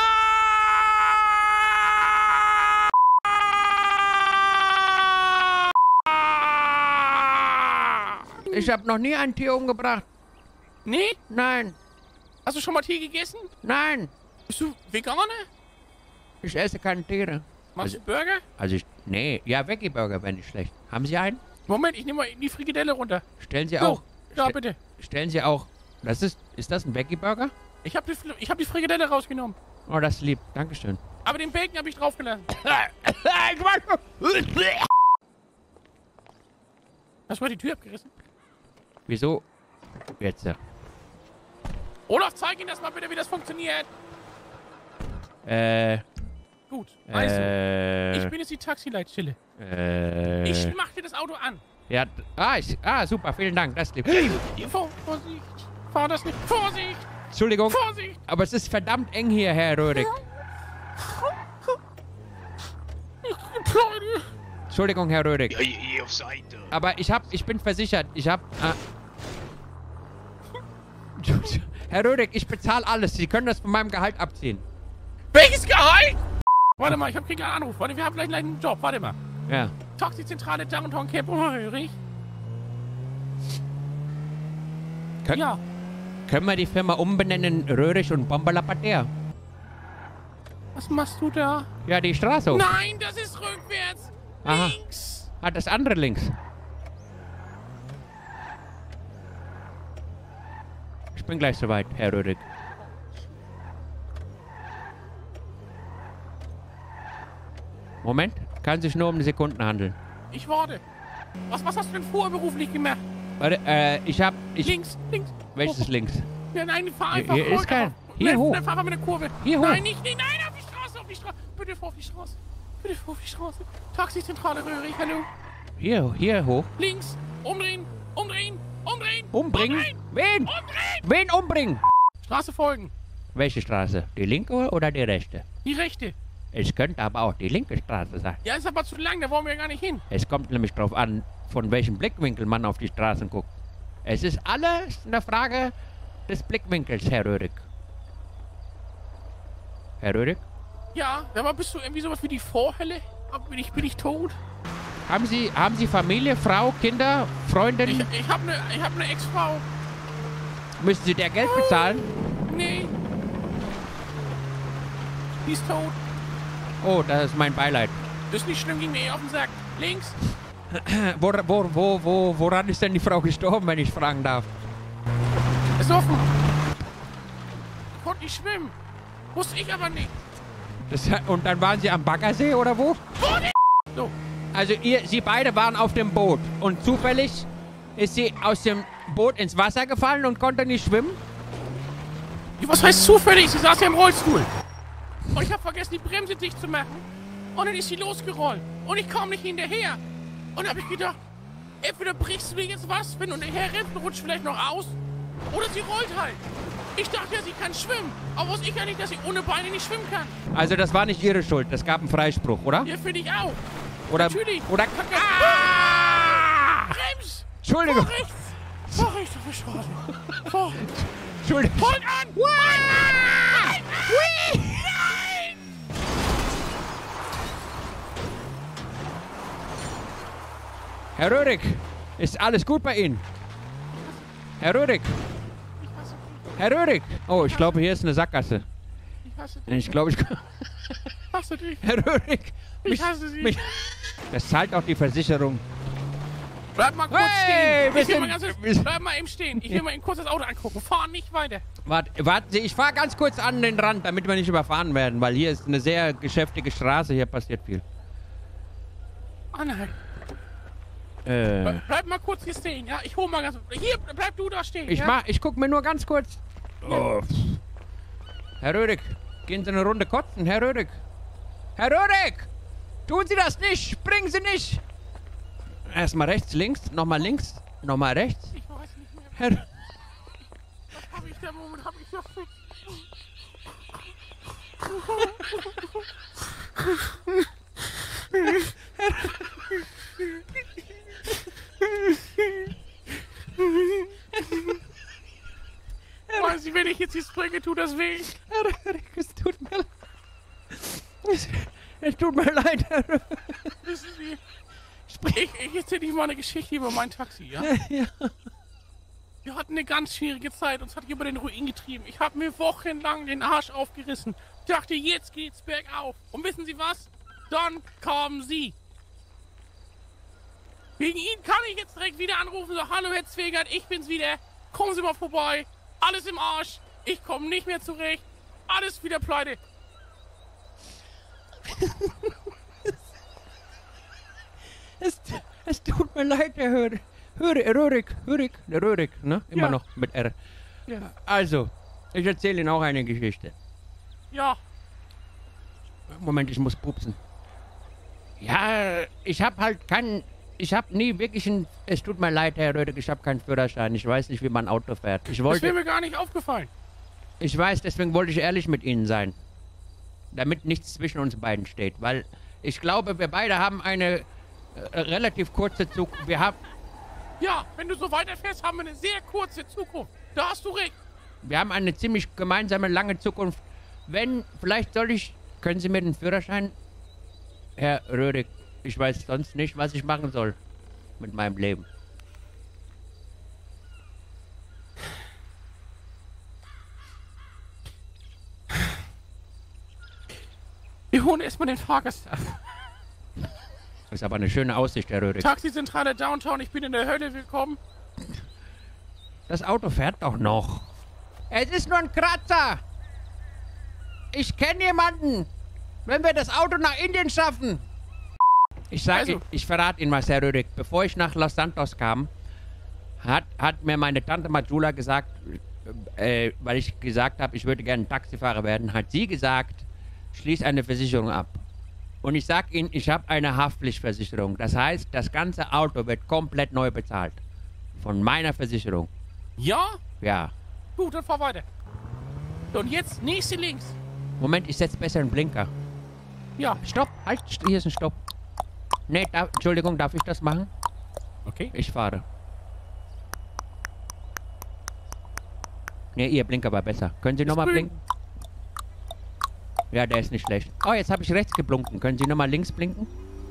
Ich habe noch nie ein Tier umgebracht. Nee? Nein. Hast du schon mal Tier gegessen? Nein. Bist du Veganer? Ich esse keine Tiere. Machst du Burger? Nee. Ja, Veggie-Burger wäre nicht schlecht. Haben Sie einen? Moment, ich nehme mal die Frikadelle runter. Stellen Sie So, auch. ja, bitte. Stellen Sie auch. Ist das ein Veggie-Burger? Ich hab die Frikadelle rausgenommen. Oh, das ist lieb. Dankeschön. Aber den Bacon habe ich draufgelassen. Hast du mal die Tür abgerissen? Wieso? Jetzt. Olaf, zeig Ihnen das mal bitte, wie das funktioniert. Gut, also, ich bin jetzt die Taxileitstelle. Ich mach dir das Auto an. Ja, super, vielen Dank, das ist lieb. Vorsicht, fahr das nicht. Vorsicht! Entschuldigung, Vorsicht! aber es ist verdammt eng hier, Herr Röhrig. Entschuldigung, Herr Röhrig. Ja, hier auf Seite. Aber ich bin versichert. Herr Röhrig, ich bezahle alles. Sie können das von meinem Gehalt abziehen. Welches Gehalt? Warte mal, ich hab keinen Anruf. Warte, wir haben gleich einen Job. Warte mal. Ja. Taxizentrale Downtown Camp Röhrig. Ja. Können wir die Firma umbenennen Röhrig und Bomberlapater? Was machst du da? Ja, die Straße hoch. Nein, das ist rückwärts. Aha. Links. Das andere links. Ich bin gleich soweit, Herr Röhrig. Moment, kann sich nur um Sekunden handeln. Ich warte. Was hast du denn vorberuflich gemacht? Warte, Links. Welches links? Ja, nein, fahr einfach Hier ist kein. Hier hoch. Fahr einfach mit der Kurve. Hier hoch. Nein, nicht, nein, auf die Straße, auf die Straße. Bitte vor auf die Straße. Bitte vor auf die Straße. Taxizentrale Röhrig, hallo. Hier hoch. Links. Umdrehen. Umbringen? Wen? Wen umbringen? Straße folgen. Welche Straße? Die linke oder die rechte? Die rechte. Es könnte aber auch die linke Straße sein. Ja, ist aber zu lang, da wollen wir gar nicht hin. Es kommt nämlich drauf an, von welchem Blickwinkel man auf die Straßen guckt. Es ist alles eine Frage des Blickwinkels, Herr Röhrig. Herr Röhrig? Ja, aber bist du irgendwie sowas wie die Vorhölle? Bin ich tot? Haben Sie Familie, Frau, Kinder, Freundin? Ich hab ne Ex-Frau. Müssen Sie der Geld bezahlen? Nee. Die ist tot. Oh, das ist mein Beileid. Das ist nicht schlimm, ging mir eh auf den Sack. Links. Woran ist denn die Frau gestorben, wenn ich fragen darf? Ist offen. Konnte nicht schwimmen. Wusste ich aber nicht. Und dann waren Sie am Baggersee oder wo? So. Also Sie beide waren auf dem Boot und zufällig ist sie aus dem Boot ins Wasser gefallen und konnte nicht schwimmen? Was heißt zufällig? Sie saß ja im Rollstuhl. Und ich habe vergessen, die Bremse dicht zu machen. Und dann ist sie losgerollt. Und ich kam nicht hinterher. Und dann habe ich gedacht, entweder brichst du dir jetzt was, wenn du hinterher rennst und rutscht vielleicht noch aus. Oder sie rollt halt. Ich dachte ja, sie kann schwimmen. Aber wusste ich ja nicht, dass sie ohne Beine nicht schwimmen kann. Also das war nicht Ihre Schuld. Das gab einen Freispruch, oder? Ja, finde ich auch. Oder, natürlich. Oder... Brems! Entschuldigung. Vor rechts! Vor rechts auf der Straße. Vor. Entschuldigung. Halt an! Halt an! Nein! Herr Röhrig, ist alles gut bei Ihnen? Herr Röhrig? Herr Röhrig! Oh, ich glaube, hier ist eine Sackgasse. Ich hasse dich. Ich glaube, ich... Hasse dich. Herr Röhrig! Ich hasse Sie. Das zahlt auch die Versicherung. Bleib mal kurz Hey, stehen. Bleib mal eben stehen. Ich will mal eben kurz das Auto angucken. Fahr nicht weiter. Warten Sie, ich fahre ganz kurz an den Rand, damit wir nicht überfahren werden, weil hier ist eine sehr geschäftige Straße, hier passiert viel. Anhalt. Bleib mal kurz hier stehen, ja? Ich hol mal ganz... Hier, bleib du da stehen, Ich guck mir nur ganz kurz... Oh. Herr Röhrig, gehen Sie eine Runde kotzen, Herr Röhrig. Herr Röhrig! Tun Sie das nicht! Springen Sie nicht! Erstmal rechts, links, nochmal links, nochmal rechts. Ich weiß nicht mehr. Herr... Was hab ich da? Moment, hab ich das... Weiß ich, wenn ich jetzt hier springe, tut das weh. Es tut mir leid. Es tut mir leid, Herr Röhrig. Wissen Sie, ich erzähle Ihnen mal eine Geschichte über mein Taxi, ja? Ja. Wir hatten eine ganz schwierige Zeit, uns hat über den Ruin getrieben. Ich habe mir wochenlang den Arsch aufgerissen. Dachte, jetzt geht's bergauf. Und wissen Sie was? Dann kamen Sie. Wegen Ihnen kann ich jetzt direkt wieder anrufen, so, hallo Herr Zwegert, ich bin's wieder. Kommen Sie mal vorbei. Alles im Arsch. Ich komme nicht mehr zurecht. Alles wieder pleite. Es tut mir leid, Herr Röhrig, ne? Immer Ja. noch mit R. Ja. Also, ich erzähle Ihnen auch eine Geschichte. Ja. Moment, ich muss pupsen. Ja, ich habe nie wirklich es tut mir leid, Herr Röhrig, ich habe keinen Führerschein. Ich weiß nicht, wie man Auto fährt. Das wäre mir gar nicht aufgefallen. Ich weiß, deswegen wollte ich ehrlich mit Ihnen sein. Damit nichts zwischen uns beiden steht. Weil ich glaube, wir beide haben eine relativ kurze Zukunft. Ja, wenn du so weiterfährst, haben wir eine sehr kurze Zukunft. Da hast du recht. Wir haben eine ziemlich gemeinsame, lange Zukunft. Können Sie mir den Führerschein, Herr Röhrig, ich weiß sonst nicht, was ich machen soll mit meinem Leben. Wir holen erstmal den Fahrgast ab. Das ist aber eine schöne Aussicht, Herr Röhrig. Taxizentrale Downtown, ich bin in der Hölle willkommen. Das Auto fährt doch noch. Es ist nur ein Kratzer. Ich kenne jemanden. Wenn wir das Auto nach Indien schaffen. Ich verrate Ihnen was, Herr Röhrig. Bevor ich nach Los Santos kam, hat mir meine Tante Majula gesagt, weil ich gesagt habe, ich würde gerne Taxifahrer werden, hat sie gesagt, schließ eine Versicherung ab. Und ich sag Ihnen, ich habe eine Haftpflichtversicherung. Das heißt, das ganze Auto wird komplett neu bezahlt. Von meiner Versicherung. Ja? Ja. Gut, dann fahr weiter. Und jetzt nächste links. Moment, ich setze besser einen Blinker. Ja. Stopp, halt, hier ist ein Stopp. Nee, Entschuldigung, darf ich das machen? Okay. Ich fahre. Nee, Ihr Blinker war besser. Können Sie nochmal blinken? Ja, der ist nicht schlecht. Oh, jetzt habe ich rechts geblunken. Können Sie nochmal links blinken?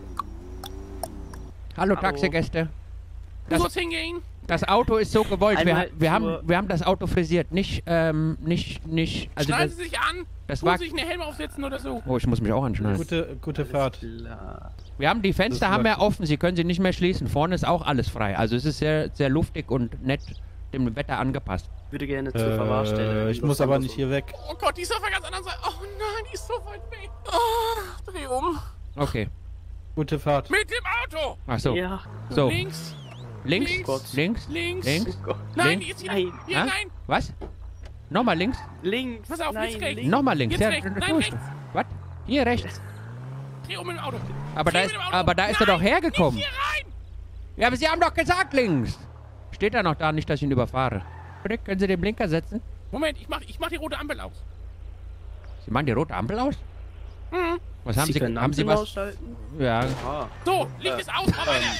Hallo, Taxigäste. Du sollst hingehen. Das Auto ist so gewollt. Einmal Wir haben das Auto frisiert. Nicht. Also Schneiden Sie sich an. Das Tun war. sich eine Helm aufsetzen oder so. Oh, ich muss mich auch anschneiden. Gute Fahrt. Wir haben die Fenster haben wir offen. Sie können sie nicht mehr schließen. Vorne ist auch alles frei. Also es ist sehr, sehr luftig und nett dem Wetter angepasst. Ich würde gerne zur Verwahrstelle. Ich muss aber nicht hier weg. Oh Gott, die ist auf der ganz anderen Seite. Oh nein, die ist so weit weg. Oh, dreh um. Okay. Gute Fahrt. Mit dem Auto. Ach so. Ja. So. Links. Links? Links. Links? Links. Links? Oh Gott. Nein, die ist hier. Nein. Hier, Hä? nein. Was? Nochmal links? Links. Pass auf, jetzt rechts. Nochmal links. Jetzt Ja, rechts. das Nein, tue ich. rechts. Was? Hier rechts. Dreh um im Auto. Aber da Dreh ist, mit dem Auto. aber da ist er doch hergekommen. Nicht hier rein. Ja, aber Sie haben doch gesagt links. Steht da noch da, nicht, dass ich ihn überfahre. Bitte, können Sie den Blinker setzen? Moment, ich mach die rote Ampel aus. Sie machen die rote Ampel aus? Mhm. Was haben Sie? können Haben Sie Ampeln was? ausschalten? Ja. Ah. So, Licht ist aus, komm weiter.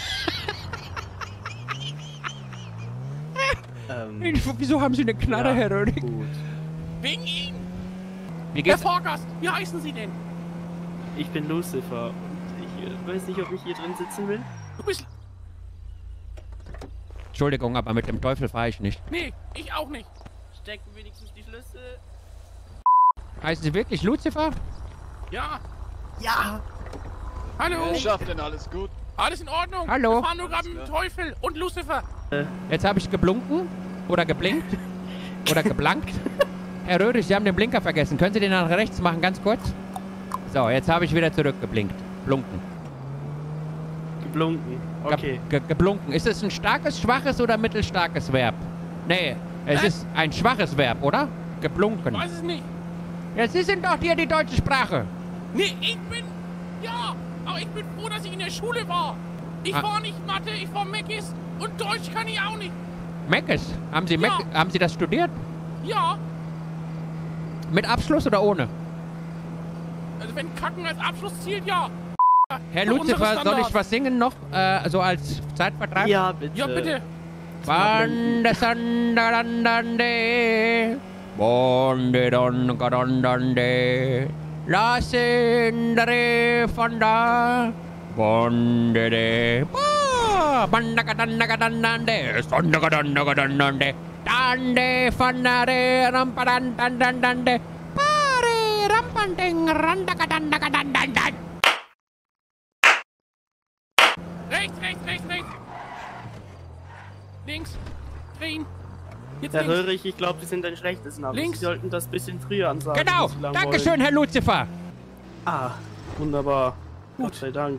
Wieso haben Sie eine Knarre, Ja, Herr Rödig? Gut. Wegen Ihnen. Wie Der geht's? Fahrgast, wie heißen Sie denn? Ich bin Lucifer und ich weiß nicht, ob ich hier drin sitzen will. Du bist... Entschuldigung, aber mit dem Teufel fahre ich nicht. Nee, ich auch nicht. Stecken wenigstens die Schlüssel. Heißen Sie wirklich Lucifer? Ja. Ja. Hallo. Wer schafft denn alles gut? Alles in Ordnung. Hallo. Wir fahren nur gerade mit dem Teufel und Lucifer. Jetzt habe ich geblunken oder geblinkt oder geblankt. Herr Röhrig, Sie haben den Blinker vergessen. Können Sie den nach rechts machen, ganz kurz? So, jetzt habe ich wieder zurückgeblinkt. Blunken. Geblunken. Okay. Geblunken. Ist es ein starkes, schwaches oder mittelstarkes Verb? Nee, es ist ein schwaches Verb, oder? Geblunken. Ich weiß es nicht. Ja, Sie sind doch hier die deutsche Sprache. Nee, ich bin... Ja, aber ich bin froh, dass ich in der Schule war. Ich war nicht Mathe, ich war Meckis und Deutsch kann ich auch nicht. Meckes? Haben Sie, haben Sie das studiert? Ja, Mit Abschluss oder ohne? also wenn Kacken als Abschluss zielt, ja. Herr Nach Lucifer, unseren soll ich Standards. was singen noch? So als Zeitvertreib? Ja, bitte. Ja, bitte. Bande Sandalande, Bonde Dondandande, La Sindere von da, Bonde de, Bandagadandagadandande, Sondagadandagadandande, Dande Fanare Rampadandandandande, Pare Rampanding Randagadandagadandandand. Rechts, rechts, rechts, rechts. Links. Drehen. Jetzt Herr links. Röhrig, ich glaube, Sie sind ein schlechtes Name. Links. Sie sollten das ein bisschen früher ansagen. Genau, wenn Sie lang Dankeschön, wollen. Herr Lucifer. Ah, wunderbar. Gott sei Dank.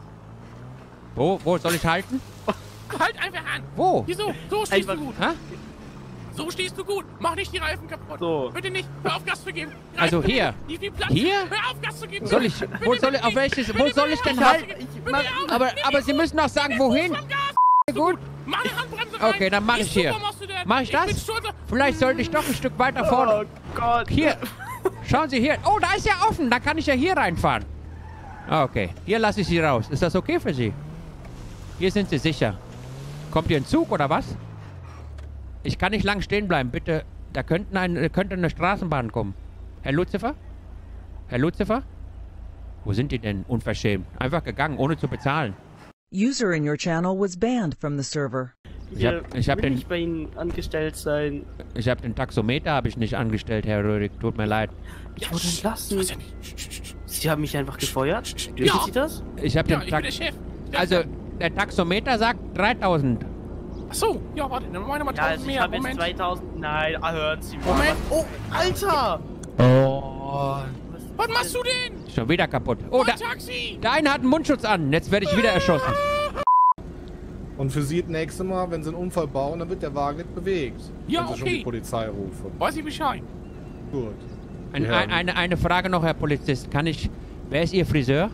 Wo soll ich halten? Halt einfach an. Wo? Wieso? So stehst Einfach- du gut. Hä? So stehst du gut. Mach nicht die Reifen kaputt. So. Bitte nicht. Hör auf, Gas zu geben. Die Also Reifen hier. bitte nicht. Die Platz. Hier? Hör auf, Gas zu geben. Soll ich, wo soll ich, auf welches, wo soll ich denn halten? Aber Sie müssen doch sagen, wohin. Gut. Mach die Handbremse rein. Okay, dann mach Wie ich hier. super machst du denn? Mach ich bin das? stolz auf- Vielleicht sollte ich doch ein Stück weiter vorne. Oh Gott. Hier. Schauen Sie hier. Oh, da ist ja offen. Da kann ich ja hier reinfahren. Okay. Hier lasse ich Sie raus. Ist das okay für Sie? Hier sind Sie sicher. Kommt hier ein Zug oder was? Ich kann nicht lang stehen bleiben. Bitte. Da könnte eine Straßenbahn kommen. Herr Lucifer? Herr Lucifer? Wo sind die denn? Unverschämt. Einfach gegangen, ohne zu bezahlen. User in your channel was banned from the server. Ich hab will den- nicht bei Ihnen angestellt sein. Ich habe den Taxometer habe ich nicht angestellt, Herr Röhrig. Tut mir leid. Ich wurde entlassen. Sie haben mich einfach gefeuert? Dürfen Ja. Sie das? Ich habe Ja, den ich bin der Chef. Also, der Taxometer sagt 3000. Ach so. Ja, warte. Dann meine mal Ja, 1000 also ich mehr. habe jetzt Moment. 2000. Nein, hören Sie mal. Moment. Oh, Alter! Oh. Was machst du denn? Schon wieder kaputt. Oh, Mein Taxi. der eine hat einen Mundschutz an. Jetzt werde ich wieder erschossen. Und für Sie das nächste Mal, wenn Sie einen Unfall bauen, dann wird der Wagen nicht bewegt. Ja, wenn Sie schon okay. die Polizei rufen. Weiß ich Bescheid. Gut. Eine Frage noch, Herr Polizist. Wer ist Ihr Friseur?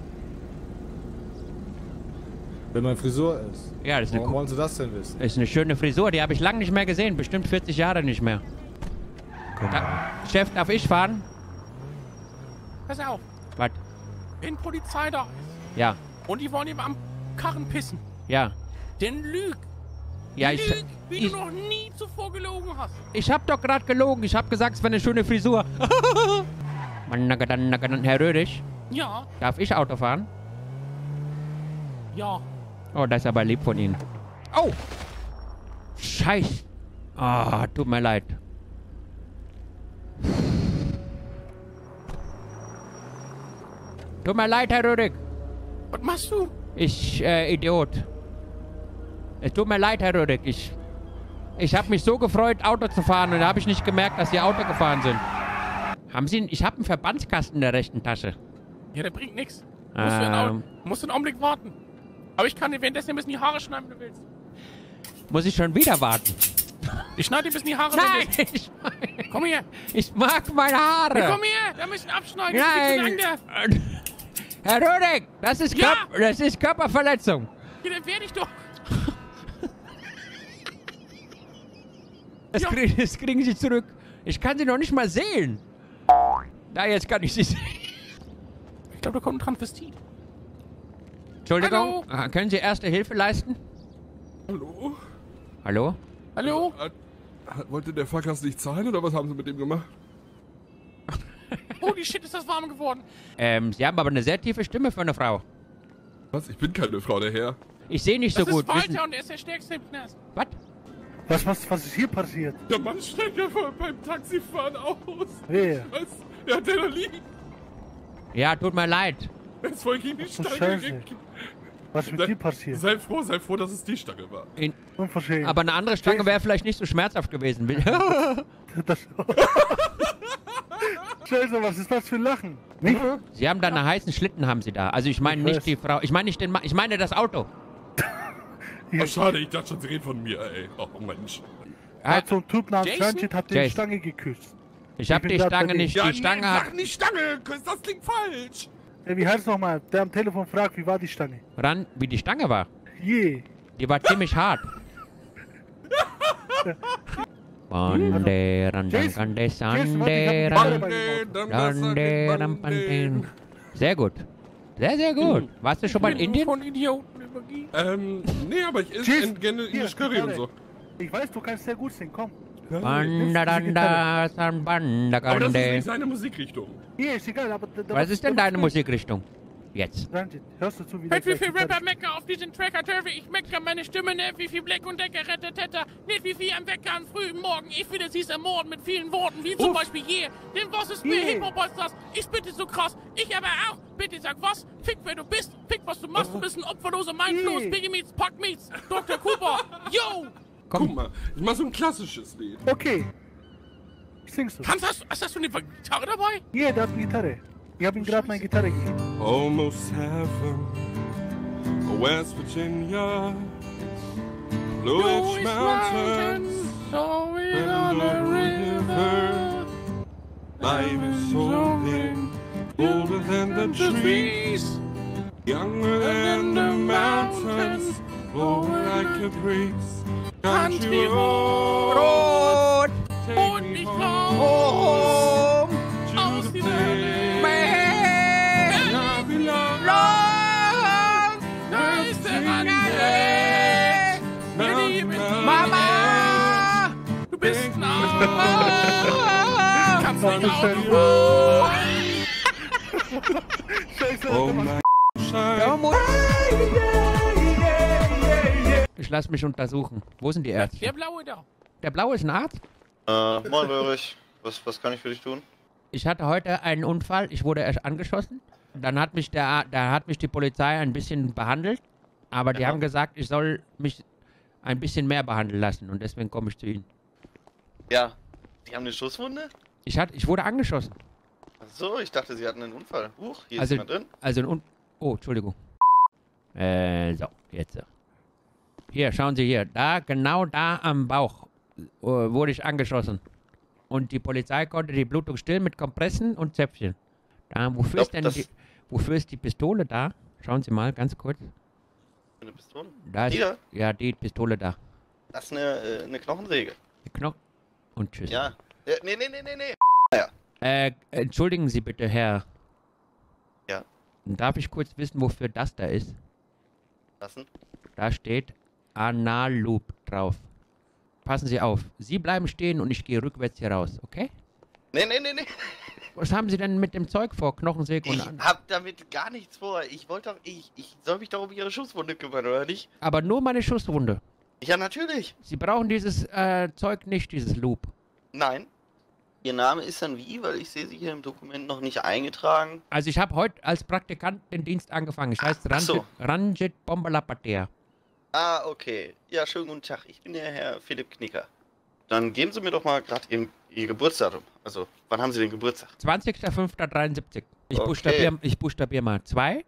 Wenn mein Frisur ist. Ja, das ist Warum eine, wollen Sie das denn wissen? ist eine schöne Frisur. Die habe ich lange nicht mehr gesehen. Bestimmt 40 Jahre nicht mehr. Chef, darf ich fahren? Pass auf. Was? wenn Polizei da ist Ja, und die wollen ihm am Karren pissen, ja. dann lüg. Ja, Lüg, wie du noch nie zuvor gelogen hast. Ich hab doch gerade gelogen. Ich hab gesagt, es wäre eine schöne Frisur. Herr Röhrig, Ja, darf ich Auto fahren? ja. Oh, das ist aber lieb von Ihnen. Oh! Scheiße. Ah, tut mir leid. Tut mir leid, Herr Röhrig. Was machst du? Ich, Idiot. Es tut mir leid, Herr Röhrig. Ich habe mich so gefreut, Auto zu fahren und da habe ich nicht gemerkt, dass Sie Auto gefahren sind. Haben Sie... Ich habe einen Verbandskasten in der rechten Tasche. Ja, der bringt nichts. Musst du einen Augenblick warten. Aber ich kann dir währenddessen ein bisschen die Haare schneiden, wenn du willst. Muss ich schon wieder warten? Ich schneide dir ein bisschen die Haare. Nein! Komm her. Ich mag meine Haare. Ja, komm her. Da müssen wir abschneiden. Nein! Herr Röhrig, das ist, Ja. das ist Körperverletzung. Ja, dann werde ich doch. Das kriegen Sie zurück. Ich kann Sie noch nicht mal sehen. Da, jetzt kann ich Sie sehen. Ich glaube, da kommt ein Transvestit. Entschuldigung, Hallo? können Sie erste Hilfe leisten? Hallo? Hallo? Hallo? Wollte der Fahrgast nicht zahlen oder was haben Sie mit dem gemacht? Holy shit, ist das warm geworden. Sie haben aber eine sehr tiefe Stimme für eine Frau. Was? Ich bin keine Frau, der Herr. Ich sehe nicht so Das gut. ist Walter und er ist der Stärkste im Knast. Was? Was ist hier passiert? Der Mann steigt ja beim Taxifahren aus. Wer? Was? Ja, der da liegt. Ja, tut mir leid. Er ist voll gegen die Stange Scheiße. gekippt. Was ist mit dir passiert? Sei froh, dass es die Stange war. Unverschämt. Aber eine andere Stange wäre vielleicht nicht so schmerzhaft gewesen. Scheiße, was ist das für ein Lachen? Nicht? Sie haben da einen heißen Schlitten, haben Sie da. Also ich meine nicht die Frau. Ich meine nicht den Mann. Ich meine das Auto. Oh, schade, ich dachte schon, Sie reden von mir, ey. Oh, Mensch. Hat so ein Typ namens Jason? Transit hat die Jason. Stange geküsst. Ich habe die Stange nicht. Ja, Die Stange nee, hat. sag nicht Stange, das klingt falsch. Ey, wie heißt nochmal? Der am Telefon fragt, wie war die Stange? Wie die Stange war. Je. Die war ziemlich hart. Sehr gut. Sehr, sehr gut. Warst du schon mal in Indien? Von Idioten übergeben. Nee, aber ich esse gerne Indisch Curry und so. Ich weiß, du kannst sehr gut singen, komm. Aber das ist nicht seine Musikrichtung. Hier, ist egal, aber... Was ist denn deine Musikrichtung? Jetzt. Transit, hörst du zu, wie Hört, wie viel Rapper mecker auf diesen Tracker Turfe. Ich mecker meine Stimme nicht, wie viel Black und Decker rettet hätte. Nicht wie viel am Wecker am frühen Morgen. Ich will sie ermorden mit vielen Worten, wie zum Beispiel je. Denn was ist mir Hip-Hop als das? Ich bitte so krass. Ich aber auch. Bitte sag was. Fick wer du bist. Fick was du machst. Du bist ein opferloser Mindfluss. Biggie Meets, Pack Meets. Dr. Cooper. Yo. Guck mal, ich mach so ein klassisches Lied. Okay. Singst du? Hast du eine Gitarre dabei? Ja, der hat eine Gitarre. Ich hab ihm gerade meine Gitarre gegeben. Almost heaven, West Virginia, Blue Ridge Mountains, and the river. Life is so big, older than the trees, younger than the mountains, blowing like a breeze. Country road, take me home to the place. Mama! Du bist ein Kannst nicht Scheiße. Oh mein Ich lasse mich untersuchen. Wo sind die Ärzte? Der Blaue da. Der Blaue ist ein Arzt? Moin Ulrich. Was kann ich für dich tun? Ich hatte heute einen Unfall. Ich wurde erst angeschossen. Dann hat mich die Polizei ein bisschen behandelt. Aber die haben gesagt, ich soll mich ein bisschen mehr behandeln lassen. Und deswegen komme ich zu Ihnen. Ja. Die haben eine Schusswunde? Ich wurde angeschossen. Ach so, ich dachte, Sie hatten einen Unfall. Huch, hier ist Also, jemand drin. Oh, Entschuldigung. So, jetzt. Hier, schauen Sie hier. Genau da am Bauch wurde ich angeschossen. Und die Polizei konnte die Blutung stillen mit Kompressen und Zäpfchen. Wofür ist die Pistole da? Schauen Sie mal, ganz kurz. Eine Pistole? Da ist, Hier? ja, die Pistole da. Das ist eine Knochensäge. Und tschüss. Ja. Nee. Ja. Entschuldigen Sie bitte, Herr. Ja. Darf ich kurz wissen, wofür das da ist? Was denn? Da steht Analloop drauf. Passen Sie auf. Sie bleiben stehen und ich gehe rückwärts hier raus, okay? Nee. Was haben Sie denn mit dem Zeug vor? Knochensäge und... Ich hab damit gar nichts vor. Ich wollte doch... Ich soll mich doch um Ihre Schusswunde kümmern, oder nicht? Aber nur meine Schusswunde. Ja, natürlich. Sie brauchen dieses Zeug nicht, dieses Loop. Nein. Ihr Name ist dann wie? Weil ich sehe Sie hier im Dokument noch nicht eingetragen. Also ich habe heute als Praktikant den Dienst angefangen. Ich heiße Ranjit Bombalapatea. Ah, okay. Ja, schönen guten Tag. Ich bin der Herr Philipp Knicker. Dann geben Sie mir doch mal gerade Ihr Geburtsdatum. Also, wann haben Sie den Geburtstag? 20.05.73. Ich buchstabiere mal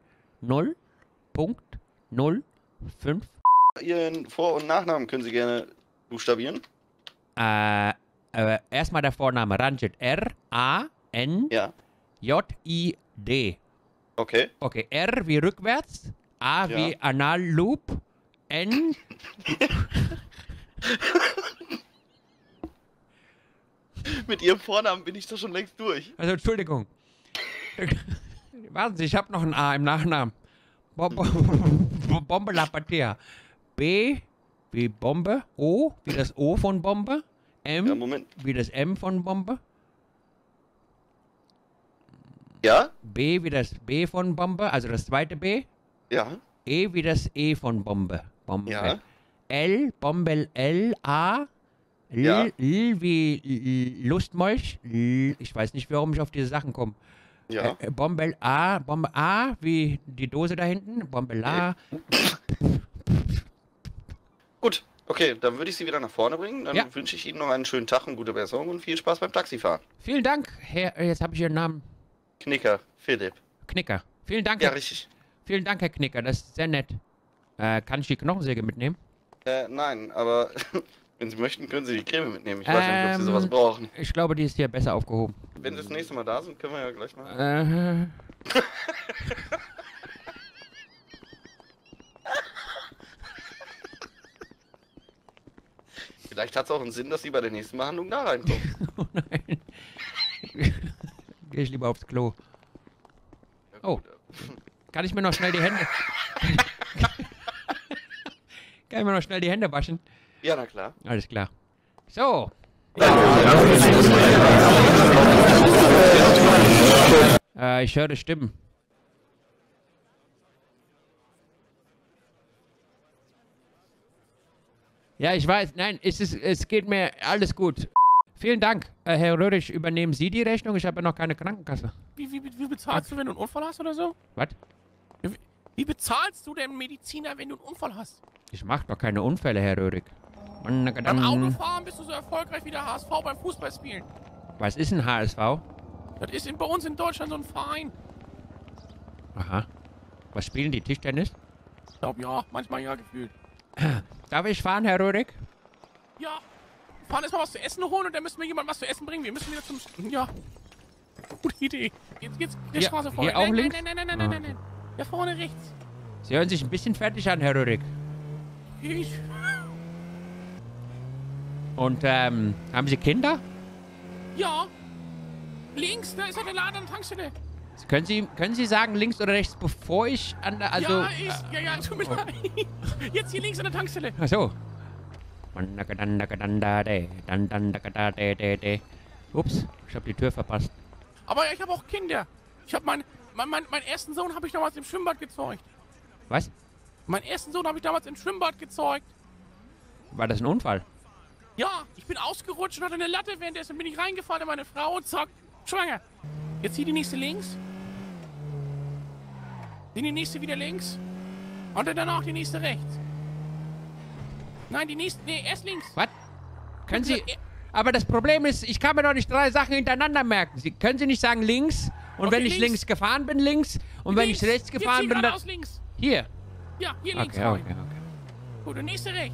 2.0.05. Ihren Vor- und Nachnamen können Sie gerne buchstabieren. Erstmal der Vorname. Ranjit. R-A-N-J-I-D. Okay. Okay. R wie rückwärts. A wie Analloop. N. Mit Ihrem Vornamen bin ich doch schon längst durch. Also, Entschuldigung. Warten Sie, ich habe noch ein A im Nachnamen. Bombalapatea. B wie Bombe. O wie das O von Bombe. M wie das M von Bombe. Ja? B wie das B von Bombe, also das zweite B. Ja. E wie das E von Bombe. Bombe. Ja. L, Bombel, L, A. L, Ja. L wie Lustmolch. L, ich weiß nicht, warum ich auf diese Sachen komme. Ja. Bombel A, Bombe A wie die Dose da hinten. Bombel A. Gut, okay, dann würde ich Sie wieder nach vorne bringen. Dann wünsche ich Ihnen noch einen schönen Tag und gute Besserung und viel Spaß beim Taxifahren. Vielen Dank, Herr. Jetzt habe ich Ihren Namen. Knicker, Philipp. Knicker. Vielen Dank. Ja, richtig. Vielen Dank, Herr Knicker. Das ist sehr nett. Kann ich die Knochensäge mitnehmen? Nein, aber wenn Sie möchten, können Sie die Creme mitnehmen. Ich weiß nicht, ob Sie sowas brauchen. Ich glaube, die ist hier besser aufgehoben. Wenn Sie das nächste Mal da sind, können wir ja gleich mal... Vielleicht hat es auch einen Sinn, dass Sie bei der nächsten Behandlung da reinkommen. Oh nein. Gehe ich lieber aufs Klo. Oh. Kann ich mir noch schnell die Hände... Kann ich mir noch schnell die Hände waschen? Ja, na klar. Alles klar. So. Ich höre Stimmen. Ja, ich weiß. Nein, es geht mir alles gut. Vielen Dank. Herr Röhrig, übernehmen Sie die Rechnung? Ich habe ja noch keine Krankenkasse. Wie bezahlst du, wenn du einen Unfall hast oder so? Was? Wie bezahlst du den Mediziner, wenn du einen Unfall hast? Ich mache doch keine Unfälle, Herr Röhrig. Beim Autofahren bist du so erfolgreich wie der HSV beim Fußballspielen. Was ist ein HSV? Das ist bei uns in Deutschland so ein Verein. Aha. Was spielen die? Tischtennis? Ich glaube ja, manchmal ja gefühlt. Darf ich fahren, Herr Röhrig? Ja. Wir fahren erstmal was zu essen holen und dann müssen wir jemand was zu essen bringen. Wir müssen wieder zum... Ja. Gute Idee. Jetzt der Straße vorne. Hier auch links? Nein. Da vorne rechts. Sie hören sich ein bisschen fertig an, Herr Röhrig. Ich... Und, haben Sie Kinder? Ja. Links, da ist ja der Laden an der Tankstelle. Können Sie sagen links oder rechts, bevor ich an der... Also, ja, tut mir leid. Jetzt hier links an der Tankstelle. Ach so. Ups, ich habe die Tür verpasst. Aber ich habe auch Kinder. Ich habe meinen ersten Sohn habe ich damals im Schwimmbad gezeugt. Was? Meinen ersten Sohn habe ich damals im Schwimmbad gezeugt. War das ein Unfall? Ja, ich bin ausgerutscht und hatte eine Latte währenddessen. Bin ich reingefallen in meine Frau und zack, schwanger. Jetzt hier die nächste links. Die nächste wieder links. Und dann danach die nächste rechts. Nein, die nächste, nee, erst links. Was? Können Sie... Aber das Problem ist, ich kann mir doch nicht 3 Sachen hintereinander merken. Können Sie nicht sagen links? Und wenn ich links gefahren bin, links? Und wenn ich rechts gefahren bin, dann... links. Hier? Ja, hier links. Okay. Gut, und nächste rechts.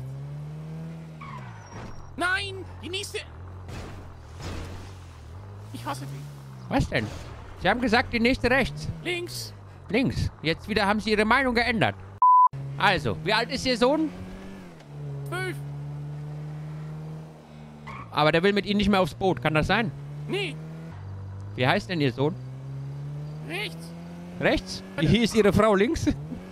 Nein, die nächste... Ich hasse dich. Was denn? Sie haben gesagt, die nächste rechts. Links. Links. Jetzt wieder haben Sie Ihre Meinung geändert. Also, wie alt ist Ihr Sohn? 12. Aber der will mit Ihnen nicht mehr aufs Boot. Kann das sein? Nee. Wie heißt denn Ihr Sohn? Rechts. Rechts? Hier ist Ihre Frau links.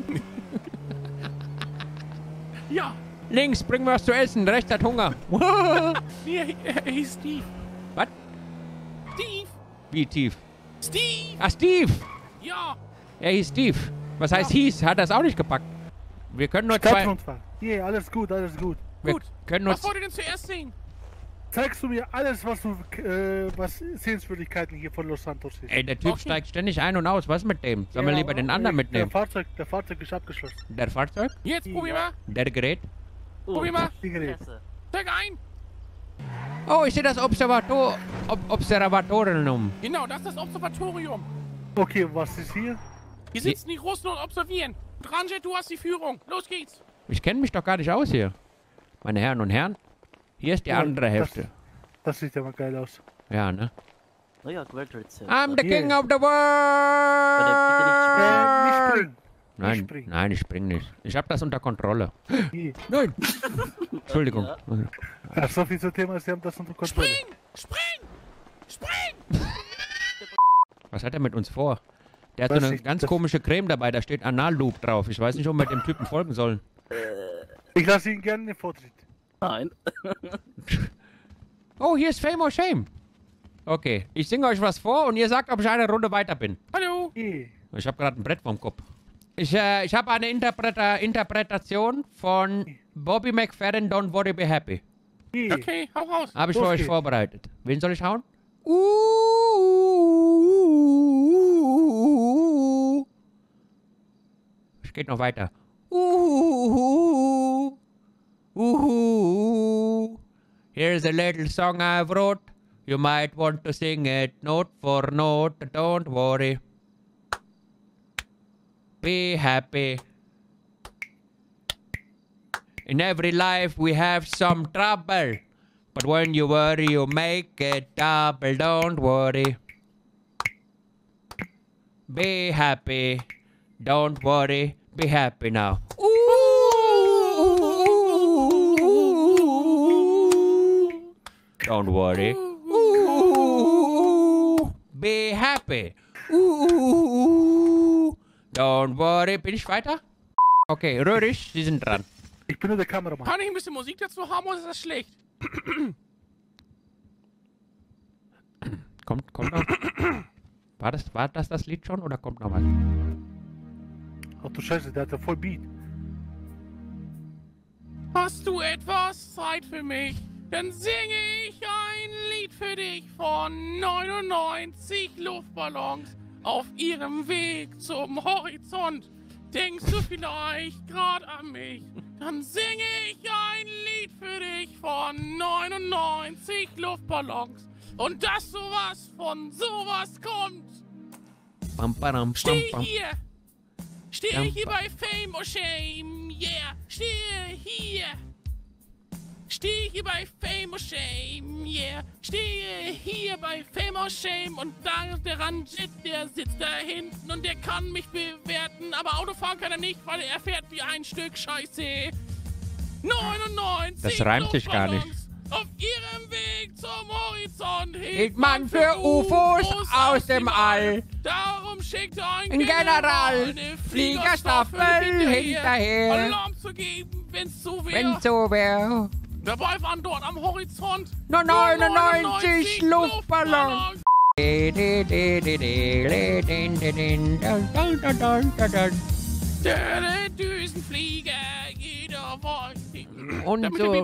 Ja. Links, bring was zu essen. Rechts hat Hunger. Nee, er hieß Steve. Was? Steve. Wie tief? Steve. Ah, Steve. Ja. Er hieß Steve. Was heißt hieß? Hat das auch nicht gepackt. Wir können nur zwei... Hier, alles gut, alles gut. Wir können nur... Was wollt ihr denn zuerst sehen? Zeigst du mir alles, was du, was Sehenswürdigkeiten hier von Los Santos ist? Ey, der Typ steigt ständig ein und aus. Was mit dem? Sollen wir lieber den anderen mitnehmen? Der Fahrzeug ist abgeschlossen. Der Fahrzeug? Jetzt probier mal. Der Gerät? Probier mal. Gerät. Steig ein. Oh, ich sehe das Observatorium. Genau, das ist das Observatorium. Okay, was ist hier? Hier sitzen die Russen und observieren. Ranjet, du hast die Führung. Los geht's. Ich kenne mich doch gar nicht aus hier. Meine Herren und Herren. Hier ist die andere Hälfte. Das sieht ja mal geil aus. Ja, ne? Naja, World Trade Center. I'm the king of the world! Nicht springen. Nein, ich spring nicht. Ich hab das unter Kontrolle. Nein! Entschuldigung. Ja, so viel zum Thema, Sie haben das unter Kontrolle. Spring! Was hat er mit uns vor? Der hat so eine ganz komische Creme dabei, da steht Analloop drauf. Ich weiß nicht, ob wir dem Typen folgen sollen. Ich lasse Ihnen gerne den Vortritt. Nein. Oh, hier ist Fame or Shame. Okay, ich singe euch was vor und ihr sagt, ob ich eine Runde weiter bin. Hallo. Ich habe gerade ein Brett vorm Kopf. Ich habe eine Interpretation von Bobby McFerrin, Don't Worry, Be Happy. Okay, hau raus. Habe ich für euch vorbereitet. Wen soll ich hauen? Es geht noch weiter. Here's a little song I wrote. You might want to sing it note for note. Don't worry. Be happy. In every life we have some trouble. But when you worry, you make it double. Don't worry. Be happy. Don't worry. Be happy now. Don't worry. Be happy. Don't worry. Bin ich weiter? Okay, Röhrig, Sie sind dran. Ich bin nur der Kameramann. Kann ich ein bisschen Musik dazu haben oder ist das schlecht? Kommt noch. War das Lied schon oder kommt noch was? Ach du Scheiße, der hat ja voll Beat. Hast du etwas Zeit für mich? Dann singe ich ein Lied für dich von 99 Luftballons auf ihrem Weg zum Horizont. Denkst du vielleicht gerade an mich? Dann singe ich ein Lied für dich von 99 Luftballons. Und dass sowas von sowas kommt. Steh hier. Stehe hier bei Fame or Shame, yeah. Stehe hier. Stehe hier bei Fame or Shame, yeah. Stehe hier bei Fame or Shame. Und da ist der Ranjit, der sitzt da hinten und der kann mich bewerten. Aber Autofahren kann er nicht, weil er fährt wie ein Stück Scheiße. 99 Das reimt sich gar nicht. Auf ihrem Weg zum Horizont hielt man für UFOs aus dem All. Darum schickte ein General eine Fliegerstaffel hinterher. Alarm zu geben, wenn's so wär. Dabei waren dort am Horizont nur 99 Luftballons. Der Düsenflieger, jeder wollte. Und so,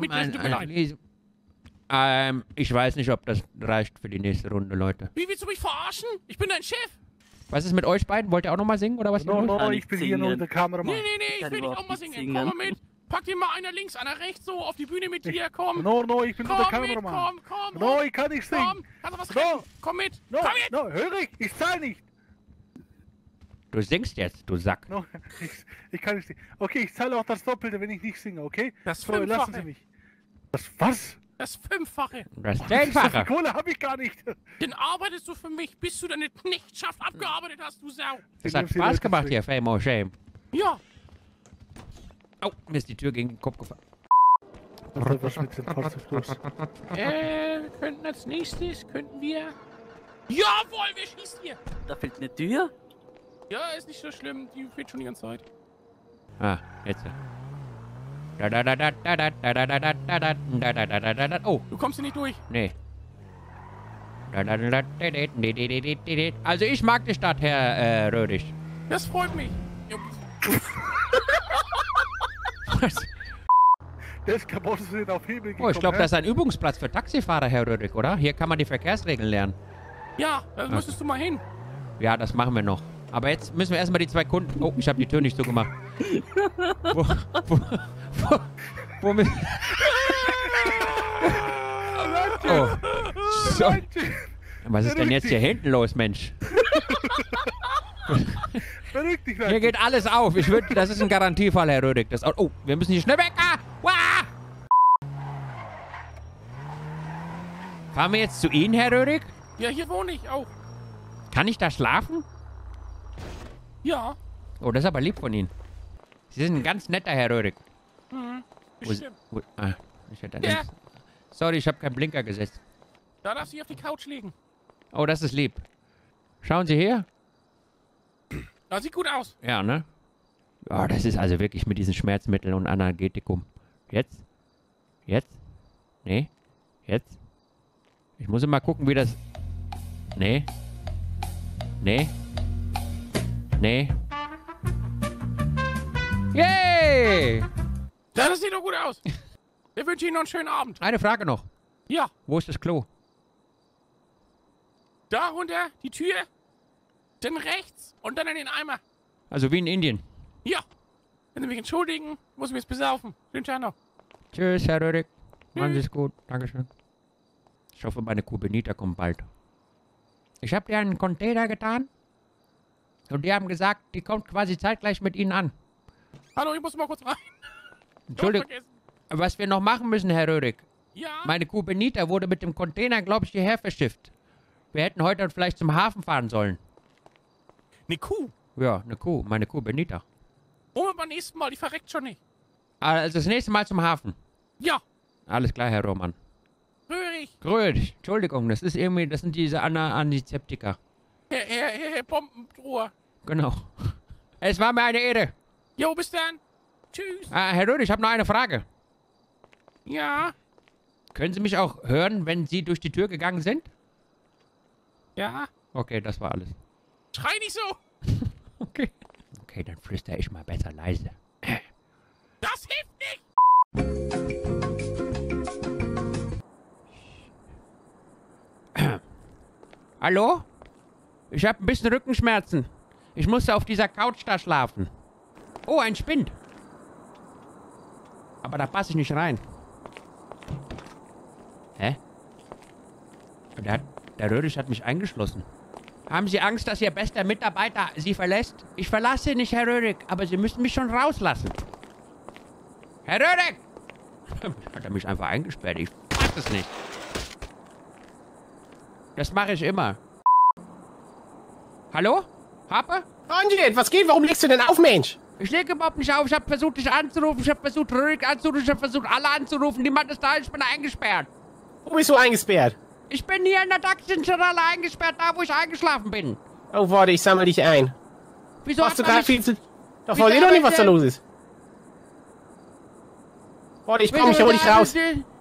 ich weiß nicht, ob das reicht für die nächste Runde, Leute. Wie willst du mich verarschen? Ich bin dein Chef. Was ist mit euch beiden? Wollt ihr auch noch mal singen oder was? No, ich bin hier nur der Kameramann. Nee, ich will nicht auch mal singen. Komm mal mit. Pack dir mal einer links, einer rechts, so auf die Bühne mit dir, komm. No, ich bin nur der Kameramann. Komm. No, ich kann nicht singen. Kannst du was retten? Komm mit. No, hör ich zahl nicht. Du singst jetzt, du Sack. No, ich kann nicht singen. Okay, ich zahle auch das Doppelte, wenn ich nicht singe, okay? Das Fünffache. Lassen Sie mich. Was? Das Fünffache. Das Zehnfache. Kohle habe ich gar nicht. Dann arbeitest du für mich, bis du deine Knechtschaft abgearbeitet hast, du Sau. Das hat Spaß gemacht hier, Fame or Shame. Ja. Oh, mir ist die Tür gegen den Kopf gefallen. Was mit dem Fahrzeug los? Wir könnten als nächstes, Jawohl, wir schießen hier. Da fehlt eine Tür. Ja, ist nicht so schlimm. Die fehlt schon die ganze Zeit. Ah, jetzt. Oh. Du kommst hier nicht durch. Nee. Also ich mag die Stadt, Herr Röhrig. Das freut mich. Was? Das kann man sehen auf Hebel Oh, ich glaube, das ist ein Übungsplatz für Taxifahrer, Herr Röhrig, oder? Hier kann man die Verkehrsregeln lernen. Ja, da müsstest du mal hin. Ja, das machen wir noch. Aber jetzt müssen wir erstmal die 2 Kunden... Oh, ich habe die Tür nicht zugemacht. Wo müssen... Oh. So. Was ist denn jetzt hier hinten los, Mensch? Hier geht alles auf. Das ist ein Garantiefall, Herr Röhrig. Oh, wir müssen hier schnell weg. Ah! Wah! Fahren wir jetzt zu Ihnen, Herr Röhrig? Ja, hier wohne ich auch. Kann ich da schlafen? Ja. Oh, das ist aber lieb von Ihnen. Sie sind ein ganz netter Herr Röhrig. Mhm. Ja. Sorry, ich habe keinen Blinker gesetzt. Da darfst du dich auf die Couch legen. Oh, das ist lieb. Schauen Sie her. Das sieht gut aus. Ja, ne? Ja, das ist also wirklich mit diesen Schmerzmitteln und Analgetikum. Jetzt? Jetzt? Nee? Jetzt? Ich muss immer gucken, wie das... Nee? Nee? Nee? Yay! Das sieht doch gut aus. Ich wünsche Ihnen noch einen schönen Abend. Eine Frage noch. Ja. Wo ist das Klo? Da runter, die Tür, dann rechts und dann in den Eimer. Also wie in Indien. Ja. Wenn Sie mich entschuldigen, muss ich mich jetzt besaufen. Schönen Tag noch. Tschüss, Herr Röhrig. Machen Sie es gut. Dankeschön. Ich hoffe, meine Kuh Benita kommt bald. Ich habe dir einen Container getan. Und die haben gesagt, die kommt quasi zeitgleich mit Ihnen an. Hallo, ich muss mal kurz rein. Entschuldigung. Was wir noch machen müssen, Herr Röhrig. Ja? Meine Kuh Benita wurde mit dem Container, glaube ich, hierher verschifft. Wir hätten heute dann vielleicht zum Hafen fahren sollen. Eine Kuh? Ja, eine Kuh. Meine Kuh Benita. Oh, beim nächsten Mal. Die verreckt schon nicht. Also das nächste Mal zum Hafen. Ja. Alles klar, Herr Roman. Röhrig. Röhrig. Entschuldigung, das sind diese Antizeptika. Herr Bombendroher. Genau. Es war mir eine Ehre. Jo, bis dann. Tschüss. Herr Röhrig, ich habe noch eine Frage. Ja. Können Sie mich auch hören, wenn Sie durch die Tür gegangen sind? Ja. Okay, das war alles. Schrei nicht so. Okay. Okay, dann flüstere ich mal besser leise. Das hilft nicht. Hallo? Ich habe ein bisschen Rückenschmerzen. Ich musste auf dieser Couch da schlafen. Oh, ein Spind. Aber da passe ich nicht rein. Hä? Der Röhrig hat mich eingeschlossen. Haben Sie Angst, dass Ihr bester Mitarbeiter Sie verlässt? Ich verlasse Sie nicht, Herr Röhrig, aber Sie müssen mich schon rauslassen. Herr Röhrig! Hat er mich einfach eingesperrt? Ich weiß es nicht. Das mache ich immer. Hallo? Harpe? Angelin, was geht? Warum legst du denn auf, Mensch? Ich lege überhaupt nicht auf. Ich habe versucht, dich anzurufen. Ich habe versucht, Röhrig anzurufen. Ich habe versucht, alle anzurufen. Niemand ist da. Ich bin eingesperrt. Wo bist du eingesperrt? Ich bin hier in der Taxizentrale eingesperrt, da wo ich eingeschlafen bin. Oh, warte, ich sammle dich ein. Wieso machst du gerade viel zu... Doch, wollt ihr doch nicht, was da los ist. Warte, ich komm, ich hol dich raus.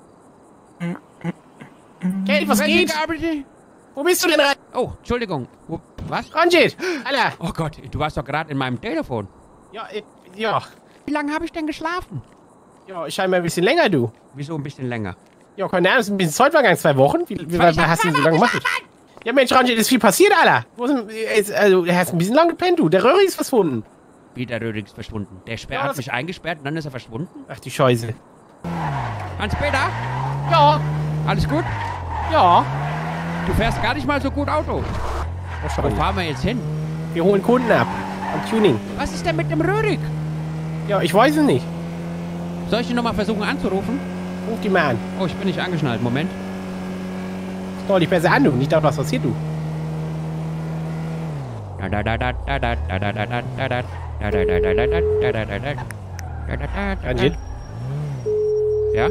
Geld, was geht? Wo bist du denn rein? Oh, Entschuldigung. Was? Ranjit, Alter. Oh Gott, du warst doch gerade in meinem Telefon. Ja, ja. Wie lange habe ich denn geschlafen? Ja, scheinbar ein bisschen länger, du. Wieso ein bisschen länger? Ja, keine Ahnung, das ist ein bisschen Zeitvergang, 2 Wochen. Was hast du denn so lange gemacht? Ja, Mensch, Ranjit, ist viel passiert, Alter. Also, du hast ein bisschen lang gepennt, du. Der Röhrig ist verschwunden. Wie, der Röhrig ist verschwunden? Der Sperr hat mich eingesperrt und dann ist er verschwunden? Ach, die Scheiße. Hans-Peter? Ja. Alles gut? Ja. Du fährst gar nicht mal so gut Auto. Wo fahren wir jetzt hin? Wir holen Kunden ab. Am Tuning. Was ist denn mit dem Röhrig? Ja, ich weiß es nicht. Soll ich ihn nochmal versuchen anzurufen? Ruf die mal an. Oh, ich bin nicht angeschnallt. Moment. Stell dich besser an, du. Nicht da, was passiert, du. Ranjit? Ja?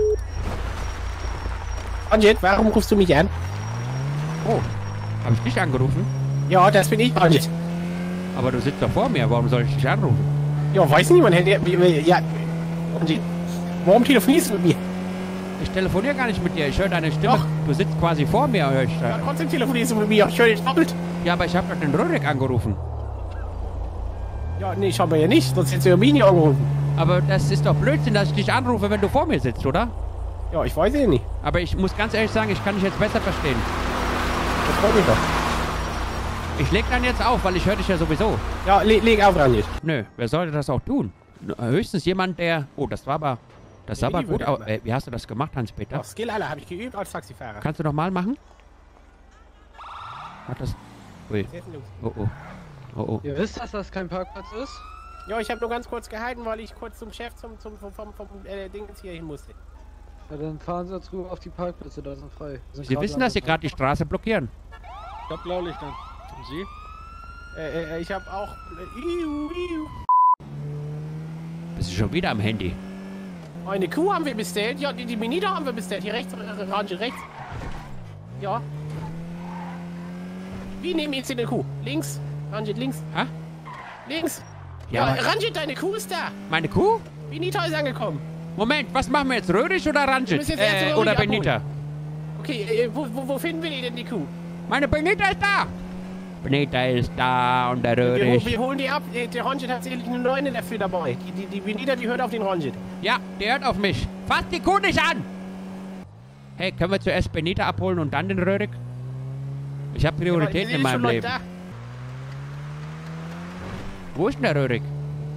Ranjit, warum rufst du mich an? Oh, habe ich dich angerufen? Ja, das bin ich, Ranjit. Aber du sitzt doch vor mir, warum soll ich dich anrufen? Ja, weiß nicht, mein Handy. Ja. Warum telefonierst du mit mir? Ich telefoniere gar nicht mit dir, ich höre deine Stimme. Doch. Du sitzt quasi vor mir, höre ich da. Ja, trotzdem telefonierst du mit mir. Ich höre dich doppelt. Ja, aber ich habe doch den Röhrig angerufen. Ja, nee, ich habe ja nicht. Sonst hättest du ja mich nicht angerufen. Aber das ist doch Blödsinn, dass ich dich anrufe, wenn du vor mir sitzt, oder? Ja, ich weiß ja nicht. Aber ich muss ganz ehrlich sagen, ich kann dich jetzt besser verstehen. Das freut mich doch. Ich leg dann jetzt auf, weil ich höre dich ja sowieso. Ja, leg auf, Ranjit. Nö, wer sollte das auch tun? Höchstens jemand, der... Oh, das war aber... Das sah aber gut aus. Wie hast du das gemacht, Hans-Peter? Ja, Skill, Alter, habe ich geübt als Taxifahrer. Kannst du noch mal machen? Hat das... Ui. Oh, oh. Oh, oh. Ihr wisst, dass das kein Parkplatz ist? Ja, ich habe nur ganz kurz gehalten, weil ich kurz zum Chef vom Dingens hier hin musste. Ja, dann fahren Sie jetzt rüber auf die Parkplätze, da sind frei. Sie wissen, dass Sie gerade die Straße blockieren. Ich hab Blaulicht an. Und Sie? Ich habe auch... Bist du schon wieder am Handy? Eine Kuh haben wir bestellt. Ja, die Benita haben wir bestellt. Hier rechts, Ranjit, rechts. Ja. Wie nehmen wir jetzt hier eine Kuh? Links. Ranjit, links. Hä? Links. Ja, Ja, Ranjit, deine Kuh ist da. Meine Kuh? Benita ist angekommen. Moment, was machen wir jetzt? Röhrig oder Ranjit? müssen jetzt erst Röhrig Oder abholen. Benita? Okay, wo finden wir denn die Kuh? Meine Benita ist da! Benita ist da und der Röhrig. Wir holen die ab. Der Ranjit hat sicherlich eine Neune dafür dabei. Die Benita, die hört auf den Ranjit. Ja, der hört auf mich. Fass die Kuh nicht an! Hey, können wir zuerst Benita abholen und dann den Röhrig? Ich habe Prioritäten in meinem Leben. Da. Wo ist denn der Röhrig?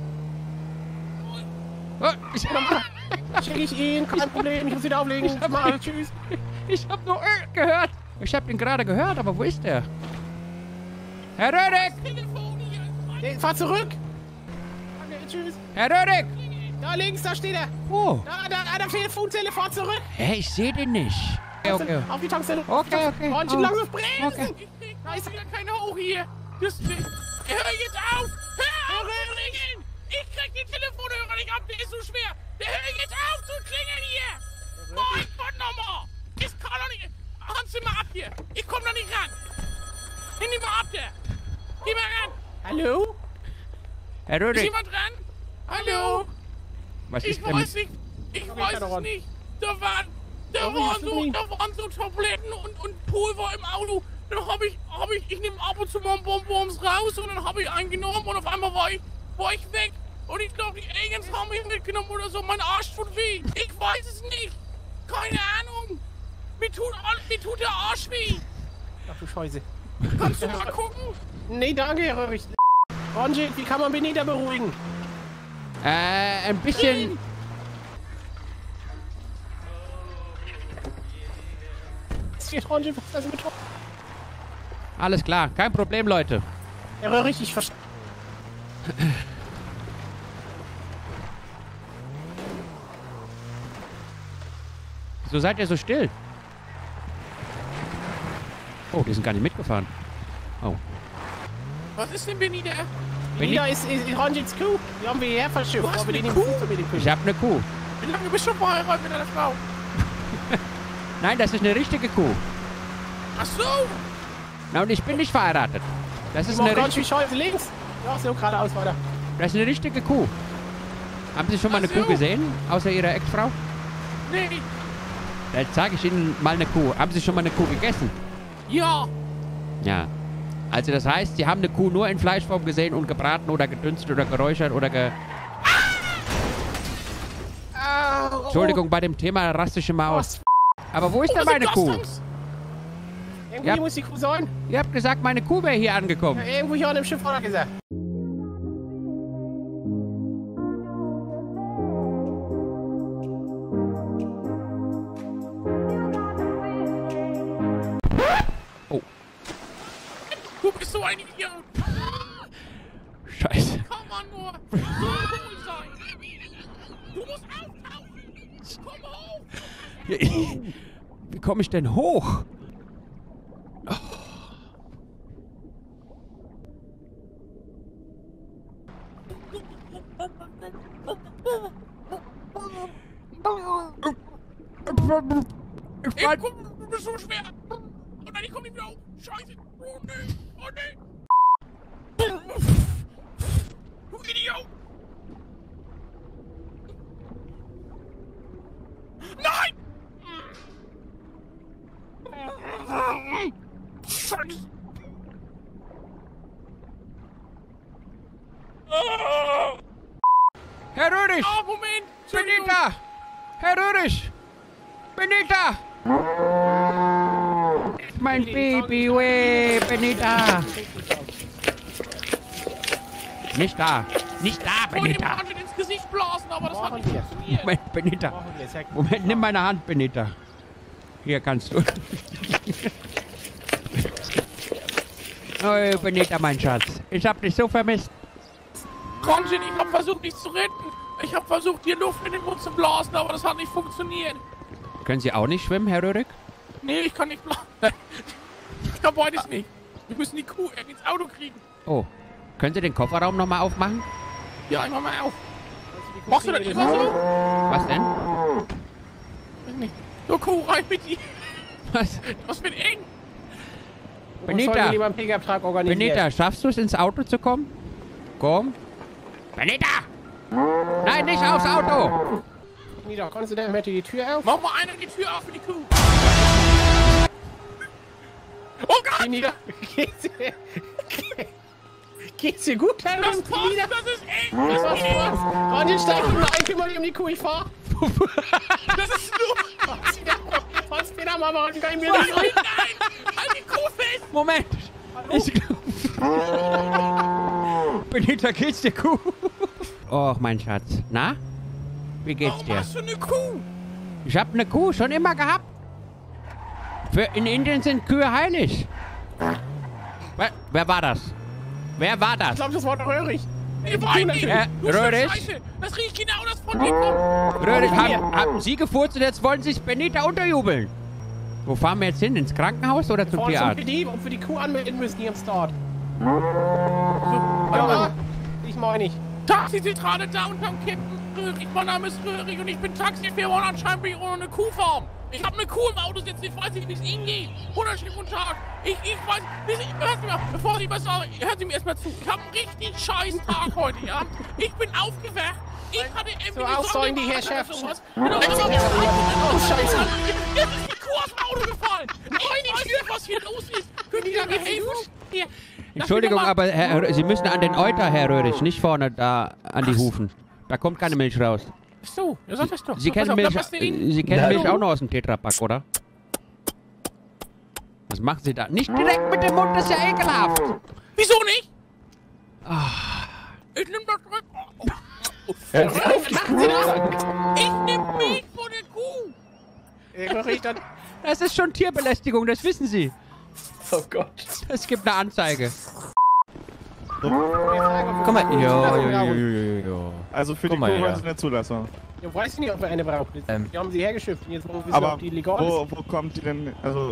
Oh, Schicke ich ihn, kein Problem, ich muss wieder auflegen. Tschüss. Ich hab nur gehört. Ich hab ihn gerade gehört, aber wo ist der? Herr Röhrig! Fahr zurück! Okay, tschüss. Herr Röhrig! Da links, da steht er. Oh. Da fehlt Funkzelle, fahr zurück. Hä, ich sehe den nicht. Okay. Auf die Tankstelle. Okay. Ranjit, langsam bremsen. Okay. Da ist wieder keiner hoch hier. Hör jetzt auf! Hör auf zu klingeln! Ich krieg den Telefonhörer nicht ab, der ist so schwer! Hör jetzt auf zu klingeln hier! Mein Gott nochmal! Ich kann doch nicht... Hans, mal ab hier! Ich komm da nicht ran! Nimm die mal ab der! Geh mal ran! Hallo? Herr Röhrig! Ist jemand dran? Hallo? Was ist Ich denn? weiß nicht! Ich weiß es nicht! Da waren so Tabletten und Pulver im Auto. Dann ich nehme ab und zu mal Bonbons raus und dann habe ich einen genommen und auf einmal war ich weg. Und ich glaube, die Aliens haben mich mitgenommen oder so. Mein Arsch tut weh. Ich weiß es nicht. Keine Ahnung. Mir tut der Arsch weh. Ach du Scheiße. Kannst du mal gucken? Nee, danke, Herr Röhrig. Ranjit, wie kann man Benita beruhigen? Ein bisschen... Ranjit, was ist das mit... Alles klar, kein Problem, Leute. Herr Röhrig, ich verstehe... Wieso seid ihr so still? Oh, die sind gar nicht mitgefahren. Oh. Was ist denn Benita? Benita ist Ranjits Kuh. Die haben wir hierher verschifft. Du hast aber eine die Kuh? nehmen- Ich hab eine Kuh. Wie lange bist du verheiratet mit einer Frau? Nein, das ist eine richtige Kuh. Ach so. Na, und ich bin nicht verheiratet. Das Die ist machen eine ganz schön richtige... Scheiße links. Ja, so geradeaus weiter. Das ist eine richtige Kuh. Haben Sie schon mal eine Ach so. Kuh gesehen? Außer Ihrer Ex-Frau? Nee. Dann zeige ich Ihnen mal eine Kuh. Haben Sie schon mal eine Kuh gegessen? Ja. Ja. Also das heißt, Sie haben eine Kuh nur in Fleischform gesehen und gebraten oder gedünstet oder geräuchert oder Entschuldigung, bei dem Thema rassische Maus. Aber wo ist denn meine Kuh? Irgendwo hier muss die Kuh sein. Ihr habt gesagt, meine Kuh wäre hier angekommen. Ja, irgendwo hier an dem Schiff hat er gesagt. Oh. Du bist so ein Idiot. Scheiße. Komm mal nur. So cool sein. Du musst auftauchen. Komm hoch. Wie komme ich denn hoch? Du bist so schwer. Und dann ich komm nicht mehr hoch. Scheiße. Oh nee. Oh nee. Herr Röhrig! Oh, Moment! Benita! Herr Röhrig! Benita! Mein Baby, weh, Benita! Nicht da! Nicht da, Benita! Ich wollte ihm ins Gesicht blasen, aber das hat nicht funktioniert. Moment, Benita. Moment, nimm meine Hand, Benita. Hier kannst du. Oh, Benita, mein Schatz. Ich hab dich so vermisst. Konjin, ich hab versucht, dich zu retten. Ich hab versucht, dir Luft in den Mund zu blasen, aber das hat nicht funktioniert. Können Sie auch nicht schwimmen, Herr Röhrig? Nee, ich kann nicht blasen. Ich kann beides nicht. Wir müssen die Kuh ins Auto kriegen. Oh. Können Sie den Kofferraum nochmal aufmachen? Ja, ich mach mal auf. Machst du das immer so? Was denn? Weiß nicht. So Kuh, rein mit dir. Was? Das wird eng. Benita! Benita, Benita, schaffst du es, ins Auto zu kommen? Komm. Benita! Nein, nicht aufs Auto! Benita, kannst du denn mal die Tür auf? Mach mal einer die Tür auf für die Kuh. Oh Gott! Benita, geht's dir gut, Herr Das passt, das ist eng! Das Das ist ist eng! Ronny, steig in ein, kümmere dich um die Kuh, ich fahr. Das ist nur... Was geht am Mama? Kann ich mir Nein, nicht nein! Halt die Kuh fest! Moment! Ich Benita, geht's dir gut? Och, mein Schatz. Na? Wie geht's Warum dir? hast du eine Kuh? Ich hab eine Kuh schon immer gehabt. In Indien sind Kühe heilig. Wer war das? Wer war das? Ich glaube, das war doch Röhrig. Ich weiß nicht! Du Röhrig? Scheiße! Das riecht genau, das von dir kommt! Röhrig, haben Sie gefurzt und jetzt wollen Sie es Benita unterjubeln. Wo fahren wir jetzt hin? Ins Krankenhaus oder zum Tierarzt? Ob wir die Kuh anmelden müssen hier im Start. Ja, ich meine nicht. Taxizentrale da unterm Kippen. Röhrig, mein Name ist Röhrig und ich bin Taxifahrer und anscheinend bin ich ohne eine Kuhfarm. Ich habe eine Kuh im Auto sitzen, ich weiß nicht, wie es Ihnen geht. Wunderschönen guten Tag. Ich weiß, hören Sie mal, bevor Sie was sagen, hören Sie mir erstmal zu. Ich habe einen richtig scheiß Tag heute, ja? Ich bin aufgewacht. Ich hatte So aussäulen die Herrschaften. Genau, Oh, Scheiße. jetzt ist die Kuh aus dem Auto gefallen. Ich weiß nicht, was hier los ist. Können Sie mir helfen? Hier. Entschuldigung, aber Sie müssen an den Euter, Herr Röhrig, nicht vorne da an die Hufen. Da kommt keine Milch raus. So, ja, sag das doch. Sie kennen Milch auch noch aus dem Tetrapack, oder? Was machen Sie da? Nicht direkt mit dem Mund, das ist ja ekelhaft. Wieso nicht? Ich nehm das zurück. Ich nehm Milch von der Kuh. Das ist schon Tierbelästigung, das wissen Sie. Oh Gott. Es gibt eine Anzeige. Guck mal, jo. Also für die Kuh wollen Sie eine Zulassung. Ich weiß nicht, ob wir eine brauchen. Wir haben sie hergeschifft. Und jetzt wollen wir wissen, Aber ob die legal ist. wo kommt die denn? Also.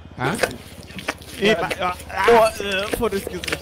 Vor das Gesicht.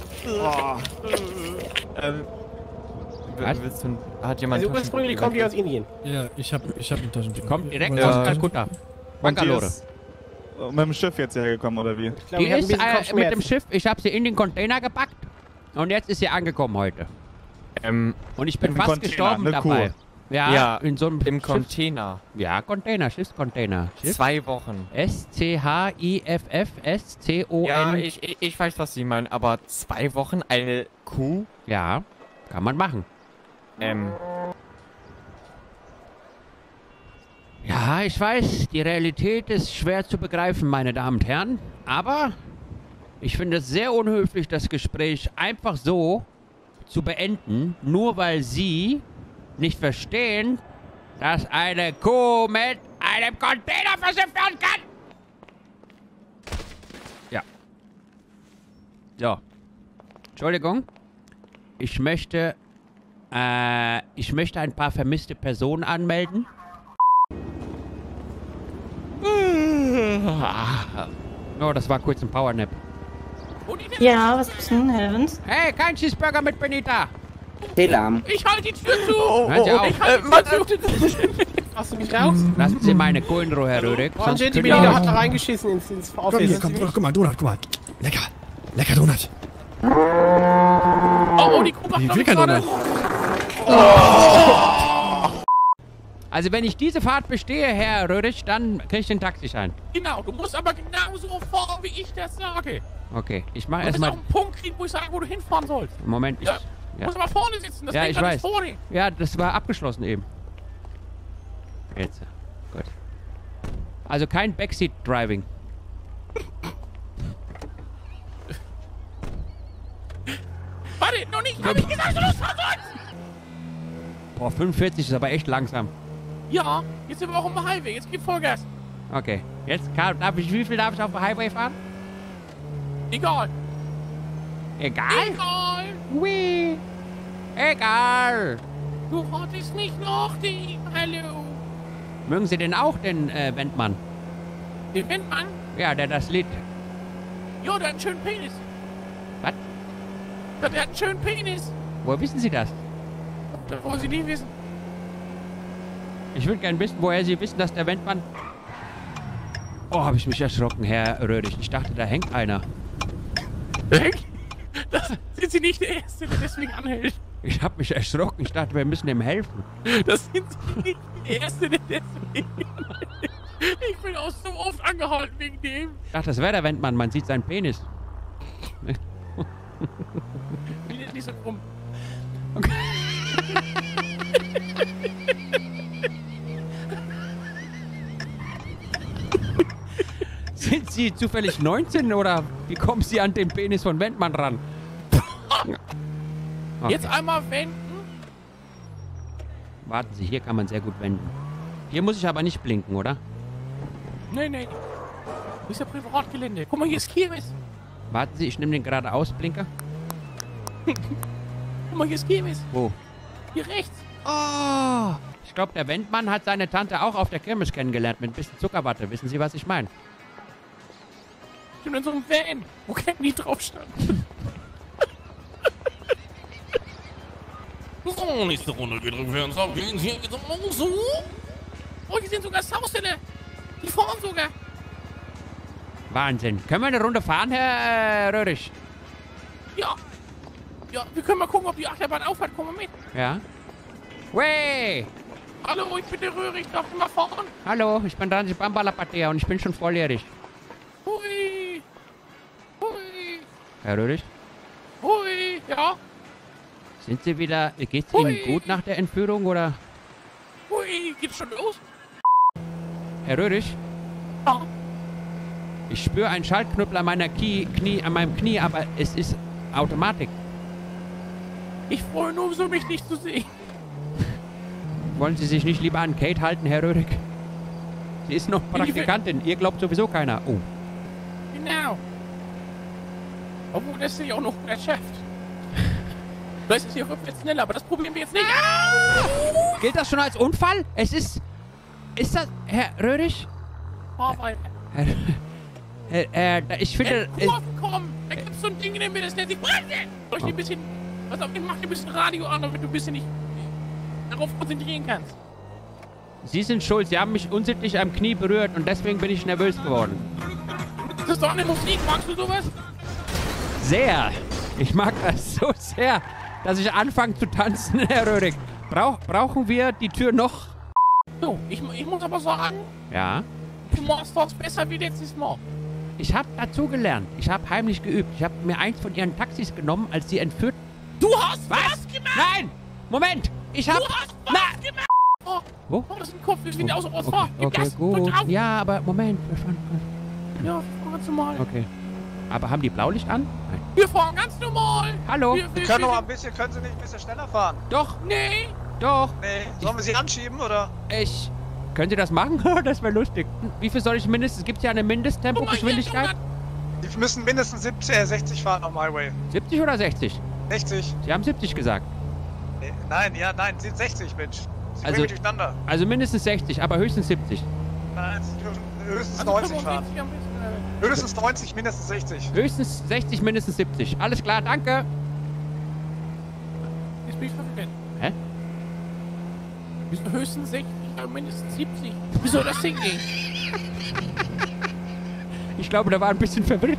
Willst du, hat jemand Also ursprünglich kommt die aus Indien. Ja, ich hab eine Taschentücher. Kommt direkt aus Kalkutta. Bangalore. Mit dem Schiff jetzt hergekommen, oder wie? Die ist mit dem Schiff, ich habe sie in den Container gepackt und jetzt ist sie angekommen heute. Und ich bin fast gestorben dabei. Ja, in so einem im Container. Ja, Container, Schiffscontainer. 2 Wochen. S-C-H-I-F-F-S-C-O-N. Ja, ich weiß, was Sie meinen, aber 2 Wochen eine Kuh? Ja, kann man machen. Ja, ich weiß, die Realität ist schwer zu begreifen, meine Damen und Herren. Aber ich finde es sehr unhöflich, das Gespräch einfach so zu beenden, nur weil Sie nicht verstehen, dass eine Kuh mit einem Container verschifft werden kann. Ja. So. Entschuldigung. Ich möchte ein paar vermisste Personen anmelden. Oh, das war kurz ein Powernap. Ja, was gibt's denn, Herr Evans? Hey, kein Cheeseburger mit Benita. Alarm. Ich halte die Tür zu. Hören Sie auf. Ich halte die Tür zu. Hast du mich raus? Lassen Sie meine Kuh in Ruhe, Herr Röhrig. Die Benita hat da reingeschissen ins Office. Guck mal, Donut, guck mal. Lecker Donut. Oh, die Kuh macht Ich will kein gerade... Donut. Also wenn ich diese Fahrt bestehe, Herr Röhrig, dann kriege ich den Taxischein. Genau, du musst aber genauso fahren, wie ich das sage. Okay, ich mache Du musst erstmal... auch einen Punkt kriegen, wo ich sage, wo du hinfahren sollst. Moment, Ja. Ja? Muss aber vorne sitzen, das Ja, ich Lenkrad weiß. ist vorne. Ja, das war abgeschlossen eben. Jetzt. Gut. Also kein Backseat-Driving. Warte, noch nicht. Hab ich gesagt, los, fahr sonst! Boah, 45 ist aber echt langsam. Ja, jetzt sind wir auch auf dem Highway. Jetzt gibt Vollgas. Okay. Jetzt wie viel darf ich auf dem Highway fahren? Egal. Egal? Egal. Ui. Egal. Du hattest nicht noch den. Hallo. Mögen Sie denn auch den Wendmann? Den Wendmann? Ja, der das Lied. Ja, der hat einen schönen Penis. Was? Ja, der hat einen schönen Penis. Woher wissen Sie das? Das wollen Sie nie wissen. Ich würde gerne wissen, woher Sie wissen, dass der Wendmann... Oh, habe ich mich erschrocken, Herr Röhrig. Ich dachte, da hängt einer. Das sind Sie nicht der Erste, der deswegen anhält. Ich habe mich erschrocken. Ich dachte, wir müssen ihm helfen. Das sind Sie nicht der Erste, der deswegen anhält. Ich bin auch so oft angehalten wegen dem. Ich dachte, das wäre der Wendmann. Man sieht seinen Penis. Wie ist nicht so krumm. Okay. Sind Sie zufällig 19 oder wie kommen Sie an den Penis von Wendmann ran? Okay. Jetzt einmal wenden. Warten Sie, hier kann man sehr gut wenden. Hier muss ich aber nicht blinken, oder? Nee, nee. Wo ist ja Privatgelände? Guck mal, hier ist Kirmes. Warten Sie, ich nehme den geradeaus-Blinker. Guck mal, hier ist Kirmes. Wo? Hier rechts. Oh! Ich glaube, der Wendmann hat seine Tante auch auf der Kirmes kennengelernt mit ein bisschen Zuckerwatte. Wissen Sie, was ich meine? Ich bin in so einem Van, wo kein Lied drauf stand. So, nächste Runde gedrückt werden. So, hier geht's auch so. Oh, hier sind sogar Saustelle. Die fahren sogar. Wahnsinn. Können wir eine Runde fahren, Herr Röhrig? Ja. Ja, wir können mal gucken, ob die Achterbahn aufhört. Komm mal mit. Ja. Wey! Hallo, ich bin der Röhrig. Darf ich mal fahren? Hallo, ich bin Ranji Bambalapatea und ich bin schon volljährig. Hui. Hui. Herr Röhrig? Hui. Ja. Sind Sie wieder... Geht's Ihnen gut nach der Entführung, oder? Hui, geht's schon los? Herr Röhrig? Ja. Ich spüre einen Schaltknüppel an meinem Knie, aber es ist Automatik. Ich freue nur so, mich nicht zu sehen. Wollen Sie sich nicht lieber an Kate halten, Herr Röhrig? Sie ist noch Praktikantin. Ihr glaubt sowieso keiner. Oh. Genau. Obwohl, das ist ja auch noch der Chef. Vielleicht ist hier rückwärts schneller, aber das probieren wir jetzt nicht. Ah! Gilt das schon als Unfall? Es ist... Ist das... Herr Röhrig? Fahr weiter. Ich finde... Komm, da gibt's so ein Ding, in dem wir das nennt sich Bremse. Soll ich dir ein bisschen... Was auf, ich mach dir ein bisschen Radio an, damit du ein bisschen nicht darauf konzentrieren kannst. Sie sind schuld. Sie haben mich unsittlich am Knie berührt und deswegen bin ich nervös geworden. Das ist doch eine Musik. Magst du sowas? Sehr. Ich mag das so sehr, dass ich anfange zu tanzen, Herr Röhrig. Brauchen wir die Tür noch? So, ich muss aber sagen... Ja? Du machst das besser wie letztes Mal. Ich habe dazu gelernt. Ich habe heimlich geübt. Ich habe mir eins von Ihren Taxis genommen, als Sie entführt... Du hast was gemacht? Nein! Moment! Ich habe... Du hast was gemacht! Oh, wo? Oh, das ist ein Kopf. Wir sind aus dem Ausfahrt. Okay, gut. Ja, aber Moment. Ja, fahren wir mal. Okay. Aber haben die Blaulicht an? Nein. Wir fahren ganz normal. Hallo? Wir können noch mal ein bisschen, können Sie nicht ein bisschen schneller fahren? Doch. Nee. Doch. Nee. Sollen wir Sie anschieben, oder? Können Sie das machen? Das wäre lustig. Wie viel soll ich mindestens? Gibt es ja eine Mindesttempogeschwindigkeit? Die müssen mindestens 60 fahren auf dem Highway. 70 oder 60? 60. Sie haben 70 gesagt. Nee, nein, sind 60, Mensch. Sie bringen mich durcheinander. Also mindestens 60, aber höchstens 70. Nein, Sie dürfen höchstens 90 fahren. Höchstens 90, mindestens 60. Höchstens 60, mindestens 70. Alles klar, danke. Jetzt bin ich verwirrt. Hä? Wieso höchstens 60, aber mindestens 70? Wie soll das hingehen? Ich glaube, der war ein bisschen verwirrt.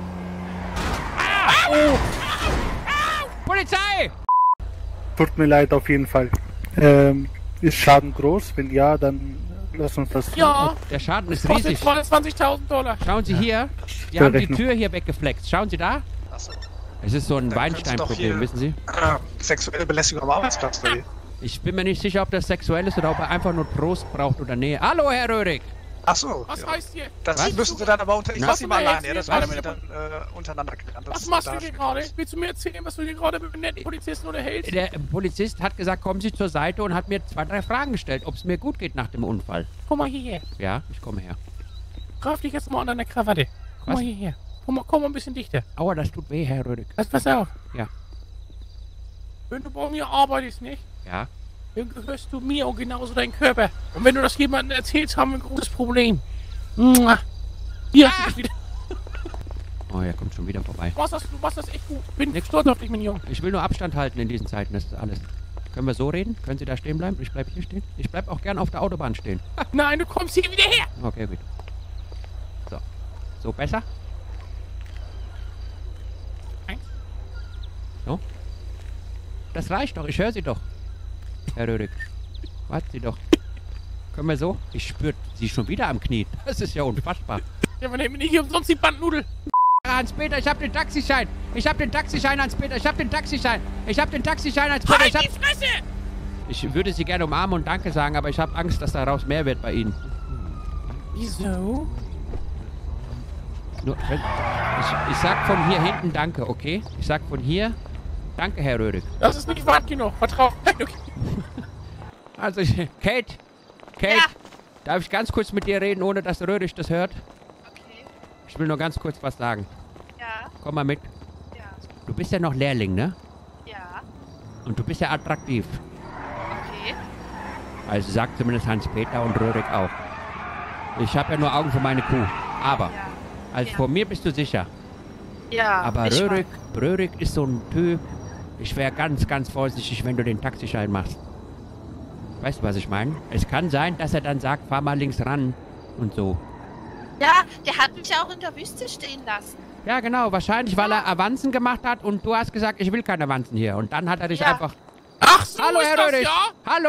Ah! Oh! Polizei! Tut mir leid, auf jeden Fall. Ist Schaden groß? Wenn ja, dann lass uns das... Ja. Der Schaden ist kostet riesig. $220.000. Schauen Sie hier. Die haben die Tür hier weggeflext. Schauen Sie da. Achso. Es ist so ein Weinstein-Problem, wissen Sie? Sexuelle Belästigung am Arbeitsplatz, oder wie? Ich bin mir nicht sicher, ob das sexuell ist oder ob er einfach nur Trost braucht oder Nähe. Hallo, Herr Röhrig! Achso. Was heißt hier? Das müssen Sie dann aber unter... Ich Na, lass Sie mal alleine, ja, das werden wir was? dann untereinander klären. Was machst du hier gerade? Willst du mir erzählen, was du hier gerade mit dem netten Polizisten unterhältst? Der Polizist hat gesagt, kommen Sie zur Seite und hat mir 2, 3 Fragen gestellt, ob es mir gut geht nach dem Unfall. Komm mal hierher. Ja, ich komme her. Greif dich jetzt mal an deine Krawatte. Komm mal hierher. Komm mal ein bisschen dichter. Aua, das tut weh, Herr Röhrig. Pass auf. Ja. Wenn du bei mir arbeitest, nicht? Ja. Dann gehörst du mir und genauso deinen Körper. Und wenn du das jemandem erzählst, haben wir ein großes Problem. Mua. Hier hast du dich wieder. Oh, er kommt schon wieder vorbei. Du machst das echt gut. Bin stolz auf dich, mein Junge. Ich will nur Abstand halten in diesen Zeiten, das ist alles. Können wir so reden? Können Sie da stehen bleiben? Ich bleib hier stehen. Ich bleib auch gern auf der Autobahn stehen. Nein, du kommst hier wieder her. Okay, gut. So. So besser? So? Das reicht doch, ich höre Sie doch. Herr Röhrig. Warten Sie doch. Können wir so? Ich spüre Sie schon wieder am Knie. Das ist ja unfassbar. Ja, man nennt mich nicht umsonst die Bandnudel. Hans-Peter, ich hab den Taxischein. Ich hab den Taxischein, Hans-Peter. Ich hab den Taxischein. Ich hab den Taxischein, Hans-Peter. Halt die Fresse! Ich würde Sie gerne umarmen und Danke sagen, aber ich habe Angst, dass daraus mehr wird bei Ihnen. Wieso? Nur, ich sag von hier hinten Danke, okay? Ich sag von hier Danke, Herr Röhrig. Das ist nicht weit genug. Vertrau. Okay. Also, Kate, Ja. darf ich ganz kurz mit dir reden, ohne dass Röhrig das hört? Okay. Ich will nur ganz kurz was sagen. Ja. Komm mal mit. Ja. Du bist ja noch Lehrling, ne? Ja. Und du bist ja attraktiv. Okay. Also sagt zumindest Hans-Peter und Röhrig auch. Ich habe ja nur Augen für meine Kuh. Aber, also vor mir bist du sicher. Ja. Aber Röhrig ist so ein Typ. Ich wäre ganz, ganz vorsichtig, wenn du den Taxischein machst. Weißt du, was ich meine? Es kann sein, dass er dann sagt, fahr mal links ran und so. Ja, der hat mich auch in der Wüste stehen lassen. Ja, genau. Wahrscheinlich, weil er Avanzen gemacht hat und du hast gesagt, ich will keine Avanzen hier. Und dann hat er dich einfach... Ach so, Hallo, ist Herr das, Röhrig. ja? Hallo.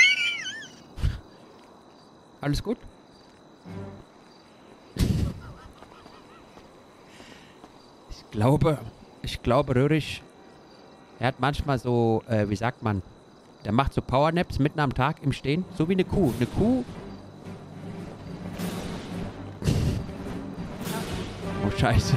Alles gut? Ich glaube, Röhrig, er hat manchmal so, wie sagt man, der macht so Powernaps mitten am Tag im Stehen, so wie eine Kuh. Eine Kuh. Oh, Scheiße.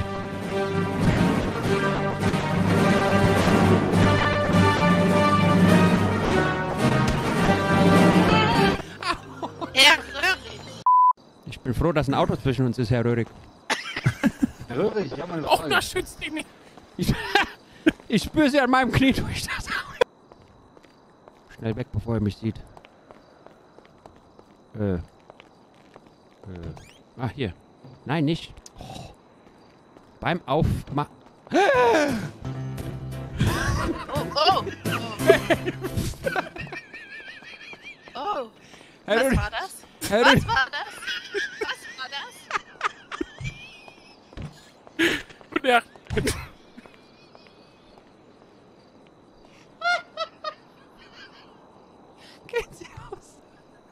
Herr Röhrig. Ich bin froh, dass ein Auto zwischen uns ist, Herr Röhrig. Röhrig, ja, meine Och, das schützt dich nicht. Ich spüre sie an meinem Knie durch das. Schnell weg, bevor er mich sieht. Ah, hier. Nein, nicht. Oh. Beim Aufmachen. Oh. Oh. Was war das? Was war das? Was war das? Guten Tag. Gehen Sie aus.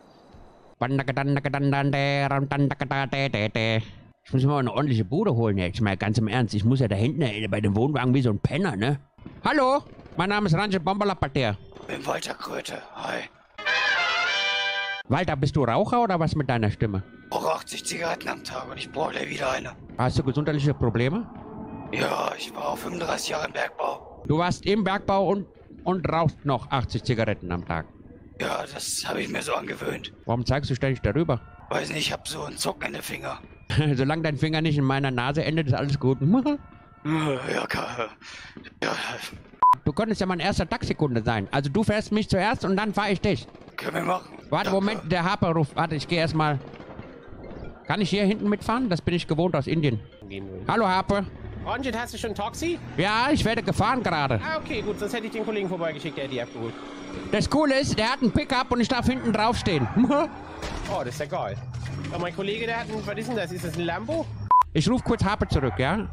Ich muss mir mal eine ordentliche Bude holen jetzt. Mal ganz im Ernst. Ich muss ja da hinten bei dem Wohnwagen wie so ein Penner, ne? Hallo, mein Name ist Ranjit Bombalapater. Bin Walter Kröte. Hi. Walter, bist du Raucher oder was mit deiner Stimme? Ich rauche 80 Zigaretten am Tag und ich brauche gleich wieder eine. Hast du gesundheitliche Probleme? Ja, ich war auch 35 Jahre im Bergbau. Du warst im Bergbau und rauchst noch 80 Zigaretten am Tag. Ja, das habe ich mir so angewöhnt. Warum zeigst du ständig darüber? Weiß nicht, ich habe so einen Zucken in den Finger. Solange dein Finger nicht in meiner Nase endet, ist alles gut. Ja. Du könntest ja mein erster Taxikunde sein. Also du fährst mich zuerst und dann fahre ich dich. Können wir machen. Warte, Moment, der Harper ruft. Warte, ich gehe erstmal. Kann ich hier hinten mitfahren? Das bin ich gewohnt aus Indien. Hallo, Harper. Ranjit, hast du schon Taxi? Ja, ich werde gefahren gerade. Ah, okay, gut, sonst hätte ich den Kollegen vorbeigeschickt, der hätte die abgeholt. Das Coole ist, der hat einen Pickup und ich darf hinten draufstehen. Oh, das ist ja geil. Oh, mein Kollege, der hat einen, was ist denn das? Ist das ein Lambo? Ich rufe kurz Harper zurück, ja?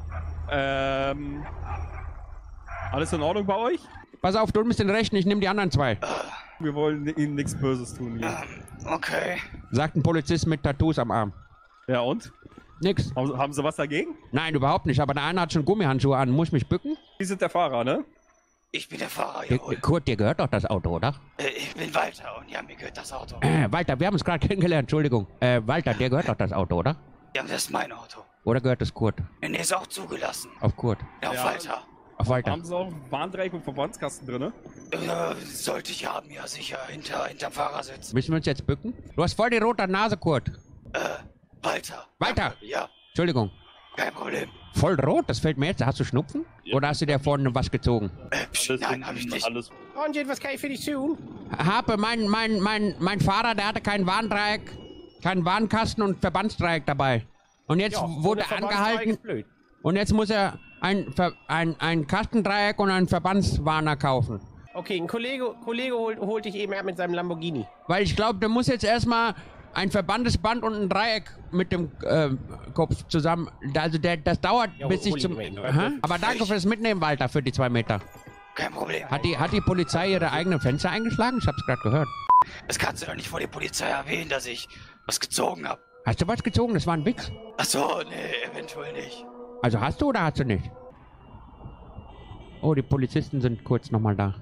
Alles in Ordnung bei euch? Pass auf, du musst den rechten, ich nehme die anderen 2. Wir wollen ihnen nichts Böses tun hier. Okay. Sagt ein Polizist mit Tattoos am Arm. Ja und? Nix. Haben Sie was dagegen? Nein, überhaupt nicht, aber der eine hat schon Gummihandschuhe an. Muss ich mich bücken? Sie sind der Fahrer, ne? Ich bin der Fahrer, jawohl. Kurt, dir gehört doch das Auto, oder? Ich bin Walter und ja, mir gehört das Auto. Walter, wir haben uns gerade kennengelernt, Entschuldigung. Walter, dir gehört doch das Auto, oder? Ja, das ist mein Auto. Oder gehört es Kurt? Nee, ist auch zugelassen. Auf Kurt. Ja, auf Walter. Auf Walter. Haben Sie auch ein Warndreieck und Verbandskasten drin, ne? Sollte ich haben, ja sicher, hinterm Fahrersitz. Müssen wir uns jetzt bücken? Du hast voll die rote Nase, Kurt. Walter. Walter! Ja. Entschuldigung. Kein Problem. Voll rot, das fällt mir jetzt. Hast du Schnupfen? Ja. Oder hast du dir vorne was gezogen? Nein, hab ich nicht. Und was kann ich für dich tun? Habe, mein Fahrer, der hatte keinen Warndreieck, keinen Warnkasten und Verbandsdreieck dabei. Und jetzt wurde er angehalten. Und jetzt muss er ein Kastendreieck und einen Verbandswarner kaufen. Okay, ein Kollege holt dich eben her mit seinem Lamborghini. Weil ich glaube, der muss jetzt erstmal ein Verbandesband und ein Dreieck mit dem Kopf zusammen. Also das dauert, bis ich zum... Aber danke fürs Mitnehmen, Walter, für die 2 Meter. Kein Problem. Hat die Polizei ihre eigenen Fenster eingeschlagen? Ich hab's gerade gehört. Das kannst du doch nicht vor der Polizei erwähnen, dass ich was gezogen habe. Hast du was gezogen? Das war ein Witz. Ach so, nee, eventuell nicht. Also hast du oder hast du nicht? Oh, die Polizisten sind kurz nochmal da.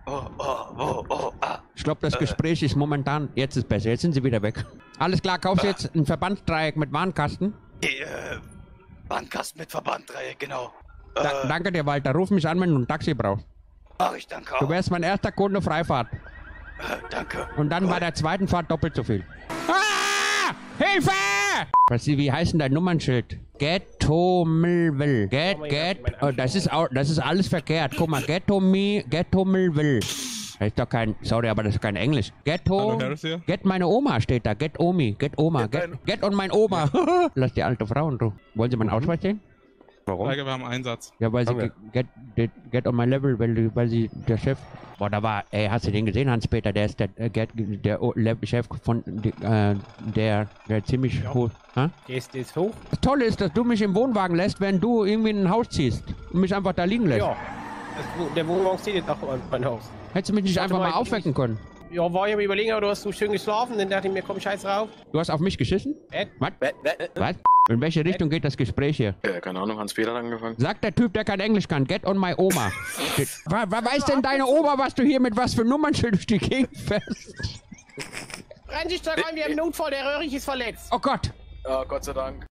Ich glaube, das Gespräch ist momentan... Jetzt ist besser, jetzt sind sie wieder weg. Alles klar, kaufst du jetzt ein Verbandsdreieck mit Warnkasten? Warnkasten mit Verbanddreieck, genau. Danke dir, Walter. Ruf mich an, wenn du ein Taxi brauchst. Mach ich, danke auch. Du wärst mein erster Kunde Freifahrt. Danke. Und dann bei der zweiten Fahrt doppelt so viel. Ah! Hilfe! Wie heißt denn dein Nummernschild? Ghetto-Milville. Oh, das ist alles verkehrt. Guck mal, Ghetto-Milville. Das ist doch kein, sorry, aber das ist kein Englisch. Get meine Oma steht da. Get Omi. Get Oma. Get und mein Oma. Lass die alte Frau und du. Wollen Sie meinen Ausweis sehen? Warum? Wir haben Einsatz. Ja, weil sie get on my level, weil sie der Chef. Boah, da war, ey, hast du den gesehen, Hans-Peter? Der ist der Chef von der ziemlich hoch. Der ist hoch. Das Tolle ist, dass du mich im Wohnwagen lässt, wenn du irgendwie in ein Haus ziehst und mich einfach da liegen lässt. Ja. Der Wohnwagen steht jetzt auch an mein Haus. Hättest du mich nicht einfach mal aufwecken können? Ja, war ich am Überlegen, aber du hast so schön geschlafen, dann dachte ich mir, komm, scheiß drauf. Du hast auf mich geschissen? Was? Was? In welche Richtung geht das Gespräch hier? Keine Ahnung, Hans-Peter hat angefangen. Sagt der Typ, der kein Englisch kann. Get on my Oma. Weiß denn deine Oma, was du hier mit was für Nummernschild durch die Gegend fährst? Rennen Sie da rein, wir haben Notfall, der Röhrig ist verletzt. Oh Gott. Ja, Gott sei Dank.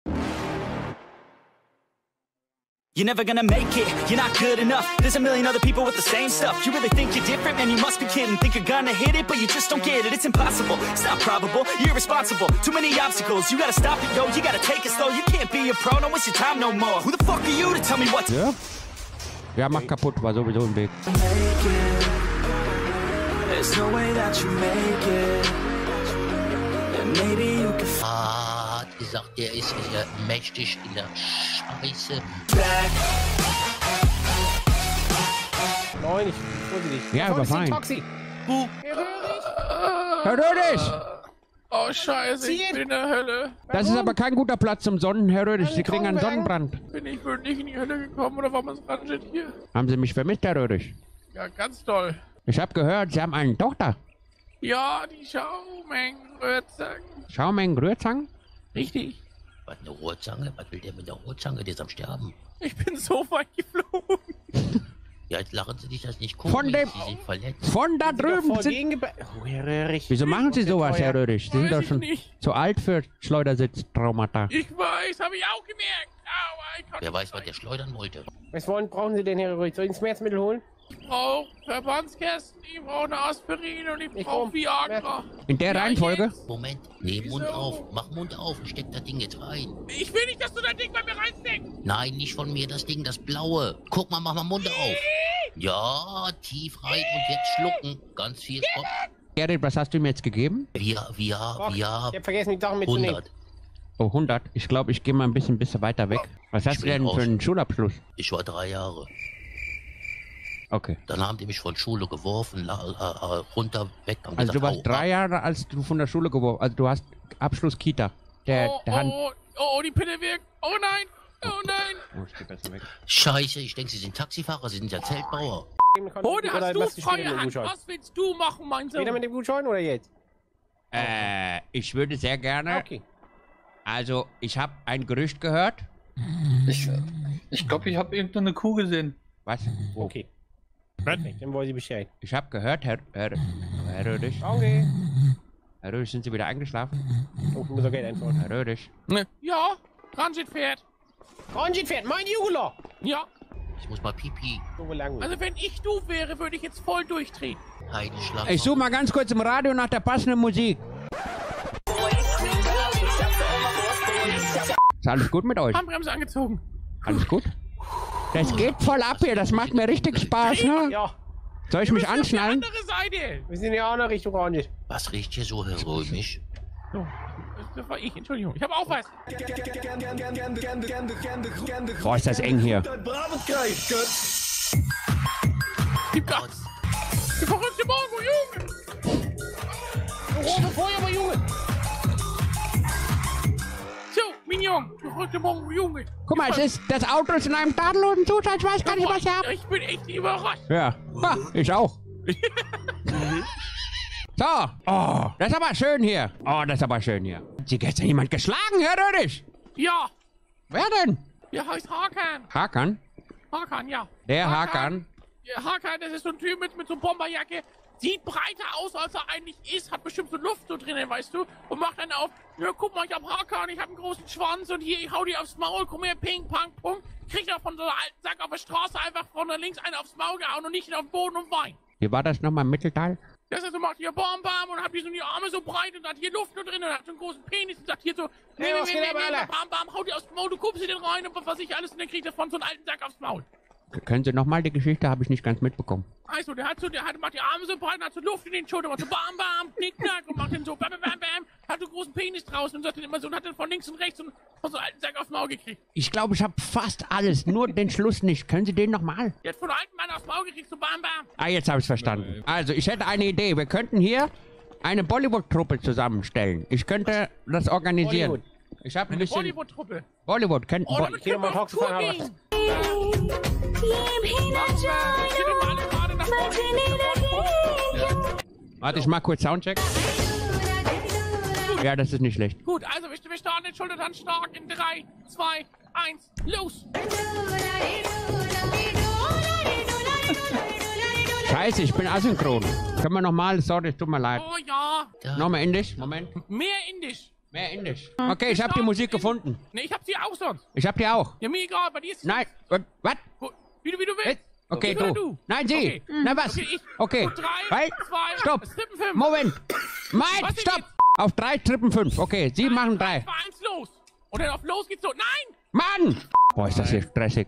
You're never gonna make it, you're not good enough. There's a million other people with the same stuff. You really think you're different, man, you must be kidding. Think you're gonna hit it, but you just don't get it. It's impossible, it's not probable, you're irresponsible. Too many obstacles, you gotta stop it, yo. You gotta take it slow, you can't be a pro, don't waste your time no more. Who the fuck are you to tell me what to... Ja, mach kaputt, war sowieso im Weg. There's no way that you make it. And maybe you can... Hat gesagt, der ist hier mächtig in der Scheiße. Nein, ich wollte nicht. Ja, aber fein. Taxi. Herr Röhrig! Oh, scheiße, ich bin in der Hölle. Das ist aber kein guter Platz zum Sonnen, Herr Röhrig. Sie kriegen einen Sonnenbrand. Bin ich wirklich in die Hölle gekommen oder warum ist Ranjit hier? Haben Sie mich vermisst, Herr Röhrig? Ja, ganz toll. Ich habe gehört, Sie haben eine Tochter. Ja, die Schaumengen-Rührzangen. Schaumengen-Rührzangen? Richtig. Was, eine Rohrzange? Was will der mit der Rohrzange? Der ist am Sterben. Ich bin so weit geflogen. Ja, jetzt lachen Sie dich das nicht komisch. Von dem... Sie sind verletzt. Von da drüben sind... Herr Röhrig. Wieso machen Sie sowas, Herr Röhrig? Sie sind doch schon zu alt für Schleudersitztraumata. Ich weiß, habe ich auch gemerkt. Aua, wer weiß, was der schleudern wollte. Was brauchen Sie denn, Herr Röhrig? Soll ich ein Schmerzmittel holen? Ich brauche Verbandskästen, ich brauche eine Aspirin und ich brauche Viagra. In der Reihenfolge? Moment, nee, Mund auf. Mach Mund auf und steck das Ding jetzt rein. Ich will nicht, dass du das Ding bei mir reinsteckst. Nein, nicht von mir, das Ding, das blaue. Guck mal, mach mal Mund auf. Ja, tief rein und jetzt schlucken. Ganz viel Kopf. Gerrit, was hast du mir jetzt gegeben? Wir. Ich hab vergessen, die Sachen mitzunehmen. 100. Oh, 100. Ich glaube, ich gehe mal ein bisschen weiter weg. Was hast du denn für einen Schulabschluss? Ich war 3 Jahre. Okay. Dann haben die mich von Schule geworfen, runter, weg. Also gesagt, du warst 3 Jahre, als du von der Schule geworfen. Also du hast Abschluss Kita. Oh, die Pille wirkt. Oh nein. Oh nein. Oh, ich geh besser weg. Scheiße, ich denke, Sie sind Taxifahrer, Sie sind ja Zeltbauer. Oder hast du freie Hand? Was willst du machen, mein Sohn? Wieder mit dem Gutschein oder jetzt? Ich würde sehr gerne. Okay. Also, ich habe ein Gerücht gehört. Ich glaube, ich habe irgendeine Kuh gesehen. Was? Wo? Okay. Perfekt, dann weiß ich Bescheid. Ich habe gehört, Herr Röhrig. Okay. Herr Röhrig, sind Sie wieder eingeschlafen? Oh, ich muss auch Geld einfordern. Herr Röhrig. Ja, Transit fährt. Transit fährt, mein Jugendler. Ja. Ich muss mal pipi. Also wenn ich du wäre, würde ich jetzt voll durchdrehen. Heidenschlag. Ich suche mal ganz kurz im Radio nach der passenden Musik. Ist alles gut mit euch? Handbremse angezogen. Alles gut? Das geht voll ab hier, das macht mir richtig Spaß, ne? Ja. Soll ich mich anschnallen? Andere Seite. Wir sind ja auch noch Richtung Transit. Was riecht hier so heroisch? So, das war ich, Entschuldigung. Ich habe auch was. Boah, ist das eng hier. Gib Gas. Die verrückte Mongo, Junge. Rufe vorher mal, Junge. So, Mignon, du verrückte Mongo, Junge. Guck mal, das Auto ist in einem tadellosen Zustand, ich weiß gar nicht, was ihr habt. Ich bin echt überrascht. Ja, ha, ich auch. So, oh, das ist aber schön hier. Oh, das ist aber schön hier. Hat Sie gestern jemand geschlagen, Herr Röhrig? Ja. Wer denn? Der heißt Hakan. Hakan? Hakan, ja. Der Hakan? Ja, Hakan, das ist so ein Typ mit so einer Bomberjacke. Sieht breiter aus, als er eigentlich ist. Hat bestimmt so Luft so drinnen, weißt du? Und macht dann auf, ja, guck mal, ich hab Hakan, ich hab einen großen Schwanz und hier, ich hau dir aufs Maul, komm her, ping, pang, pum. Kriegt er von so einem alten Sack auf der Straße einfach von links einen aufs Maul gehauen und nicht auf den Boden und weint. Wie war das nochmal im Mittelteil? Das ist so, macht hier Bam Bam und hat hier so die Arme so breit und hat hier Luft nur drin und hat so einen großen Penis und sagt hier so, Bam Bam, hau dir aufs Maul, du guckst dir den rein und was ich alles und dann kriegt er von so einem alten Sack aufs Maul. Können Sie nochmal die Geschichte, habe ich nicht ganz mitbekommen. Also, macht die Arme so breit und hat so Luft in den Schultern, macht so Bam Bam, Knick Knack und macht dann so Bam Bam Bam, hat so einen großen Penis draußen und sagt dann immer so und hat dann von links und rechts und von so einem alten Sack aufs Maul gekriegt. Ich glaube, ich habe fast alles, nur den Schluss nicht. Können Sie den nochmal? Der hat von einem alten Mann aufs Maul gekriegt, so Bam Bam. Ah, jetzt habe ich es verstanden. Also, ich hätte eine Idee. Wir könnten hier eine Bollywood-Truppe zusammenstellen. Ich könnte das organisieren. Bollywood. Ich habe ein bisschen... Bollywood-Truppe. Bollywood, kennt... Oh, damit können wir auf Tour gehen. Warte, ich mach kurz Soundcheck. Ja, das ist nicht schlecht. Gut, also wir starten den Schultertanz stark in 3, 2, 1, los! Scheiße, ich bin asynchron. Können wir nochmal? Sorry, tut mir leid. Oh ja. Nochmal Indisch? Moment. Mehr Indisch. Mehr Indisch. Okay, ich habe die Musik gefunden. Ne, ich hab sie auch sonst. Ich hab die auch. Ja, mir egal, bei dir ist... Nein, was? Wie du willst. Okay, du. Nein, Sie. Okay. Na was? Okay, Okay. 3, Halt. 2, Stopp. Trippen 5. Moment. Mein, stopp. Auf 3 Trippen 5. Okay, Sie machen 3. 2, 1, los. Und dann auf los geht's so. Nein! Mann! Boah, ist das hier stressig.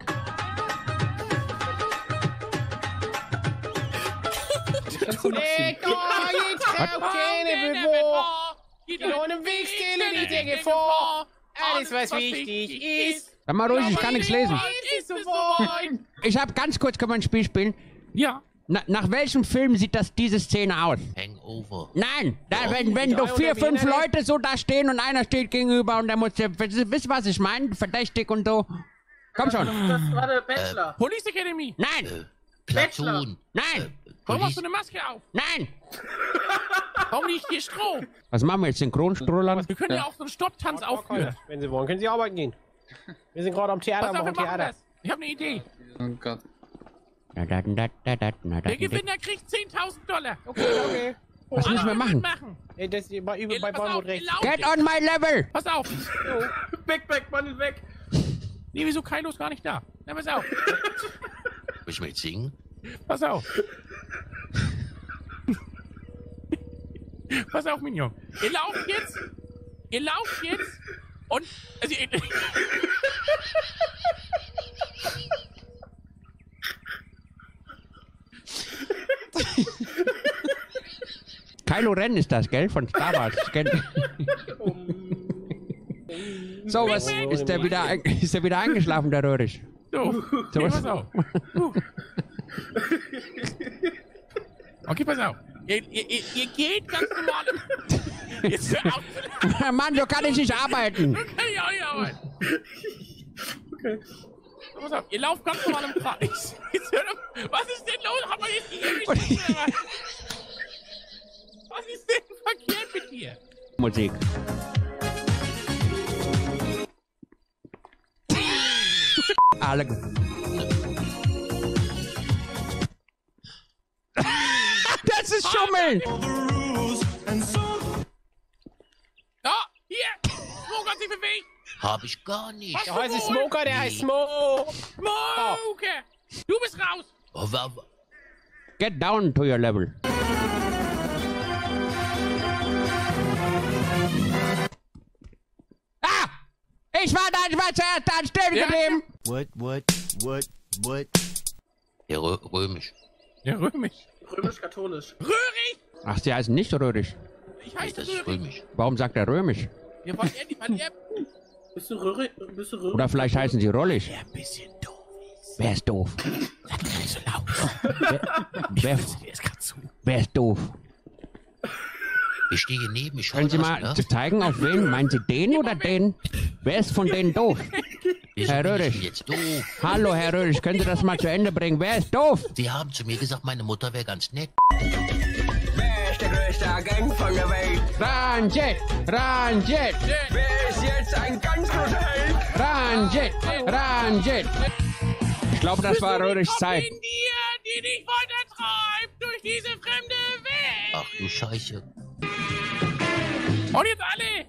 Alles, was wichtig ist. Sag mal ruhig, ich kann nichts lesen. Ich hab ganz kurz, können wir ein Spiel spielen? Ja. Nach welchem Film sieht diese Szene aus? Hangover. Nein, wenn doch 4, 5 Leute so da stehen und einer steht gegenüber und der muss, wisst ihr, was ich meine? Verdächtig und so. Komm schon. Das war der Bachelor. Police Academy. Nein. Platoon. Nein. Warum hast du eine Maske auf? Nein. Warum liegt hier Stroh? Was machen wir jetzt, Synchronstrohland? Wir können ja auch so einen Stopptanz aufführen. Wenn Sie wollen, können Sie arbeiten gehen. Wir sind gerade am Theater, Pass auf, wir machen machen Theater. das. Ich habe eine Idee. Oh Gott. Der Gewinner kriegt $10.000. Okay. Was müssen wir machen? Ey, das ist bei Bollywood rechts. Get on my level! Pass auf! Weg, Bundle, weg! Nee, wieso Kylo ist gar nicht da? Na, pass auf! Willst du mal jetzt singen? Pass auf! Pass auf, Mignon. Ihr lauft jetzt und... Also, Kylo Ren ist das, gell? Von Star Wars. So, was ist der wieder eingeschlafen, der Röhrig? So, pass auf. Okay, pass auf. Ihr geht ganz normal. Jetzt hör auf. Mann, so kann ich nicht arbeiten. So kann ich auch nicht arbeiten. Okay. So, pass auf, ihr lauft ganz normal im Kreis. Jetzt hör auf. Was ist denn los? Haben wir jetzt die Ewigkeit? Was ist denn verkehrt mit dir? Musik. Alle. ist Schummeln! Ja, hier! Smoker hat sich bewegt! Hab ich gar nicht. Der heißt Smoker, der heißt Smoker. Smoker! Du bist raus! Oh, Get down to your level. Ah! Ich war da, ich war zuerst da stehen geblieben. What? Ja, römisch. Ja, römisch. Römisch-katholisch. Röhrig! Ach, sie heißen nicht röhrig. Ich heiße Das ist römisch. Warum sagt er römisch? Ja, weil er... Bist du röhrig? Oder vielleicht heißen sie rollig. ein bisschen doof ist. Wer ist doof? Sag gar nicht so laut. Wer ist doof? Ich stehe neben, ich Können Sie mal zeigen, auf wen? Meinen Sie den oder den? Wer ist von denen doof? Herr Röhrig. Jetzt doof. Hallo, Herr Röhrig, können Sie das mal zu Ende bringen? Wer ist doof? Sie haben zu mir gesagt, meine Mutter wäre ganz nett. Wer ist der größte Agent von der Welt? Ranjit! Ranjit! Wer ist jetzt ein ganz großer Held? Ranjit! Ranjit! Ich glaube, das war Röhrigs Zeit. In dir, die dich weitertreibt durch diese fremde Welt. Ach du Scheiße. Und jetzt alle!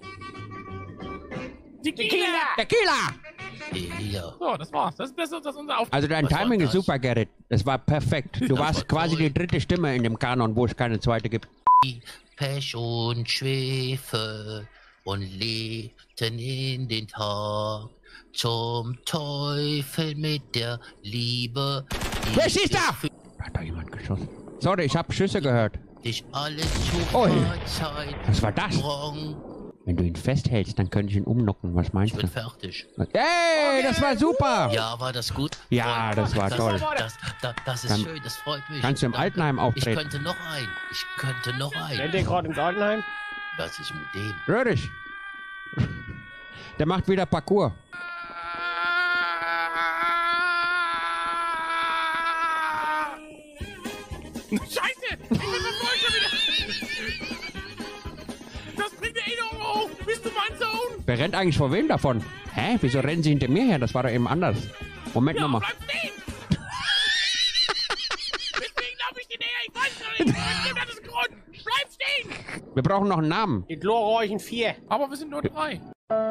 Tequila! Tequila! Ja. So, das war's. Das ist unser Auftrag. Also dein Timing ist super, Gerrit. Das war perfekt. Du warst quasi die dritte Stimme in dem Kanon, wo es keine zweite gibt. Pech und Schwefel und lebten in den Tag zum Teufel mit der Liebe. Wer schießt da? Hat da jemand geschossen? Sorry, ich habe Schüsse gehört. Dich alles zu Zeit. Was war das? Wenn du ihn festhältst, dann könnte ich ihn umnocken. Was meinst du? Ich bin fertig. Hey, das war super! Ja, war das gut? Ja, das war toll. Das ist schön, das freut mich. Kannst du im Altenheim auftreten? Ich könnte noch ein. Rennt ihr gerade ins Altenheim? Was ist mit dem? Röhrig. Der macht wieder Parkour. Scheiße! Ich bin verfolgt schon wieder! Das bringt die Erinnerung hoch! Bist du mein Sohn? Wer rennt eigentlich vor wem davon? Hä? Wieso rennen sie hinter mir her? Das war doch eben anders. Moment nochmal. Bleib stehen! Deswegen lauf ich dir näher, ich weiß noch nicht! Das ist Grund! Bleib stehen! Wir brauchen noch einen Namen. Die glorreichen 4. Aber wir sind nur 3.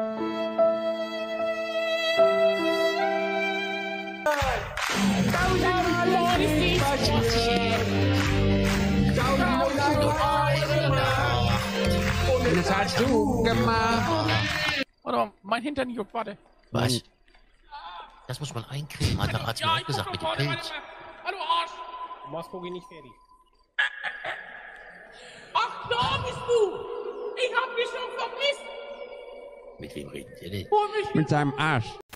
Das hast du gemacht. Warte mal, mein Hintern juckt, warte. Was? Das muss man eincremen, hat der Arzt mir auch gesagt, mit dem Pilz. Hallo Arsch! Moskau geht nicht fertig. Ach, da bist du! Ich hab dich schon vermisst! Mit wem redet ihr denn? Mit seinem Arsch.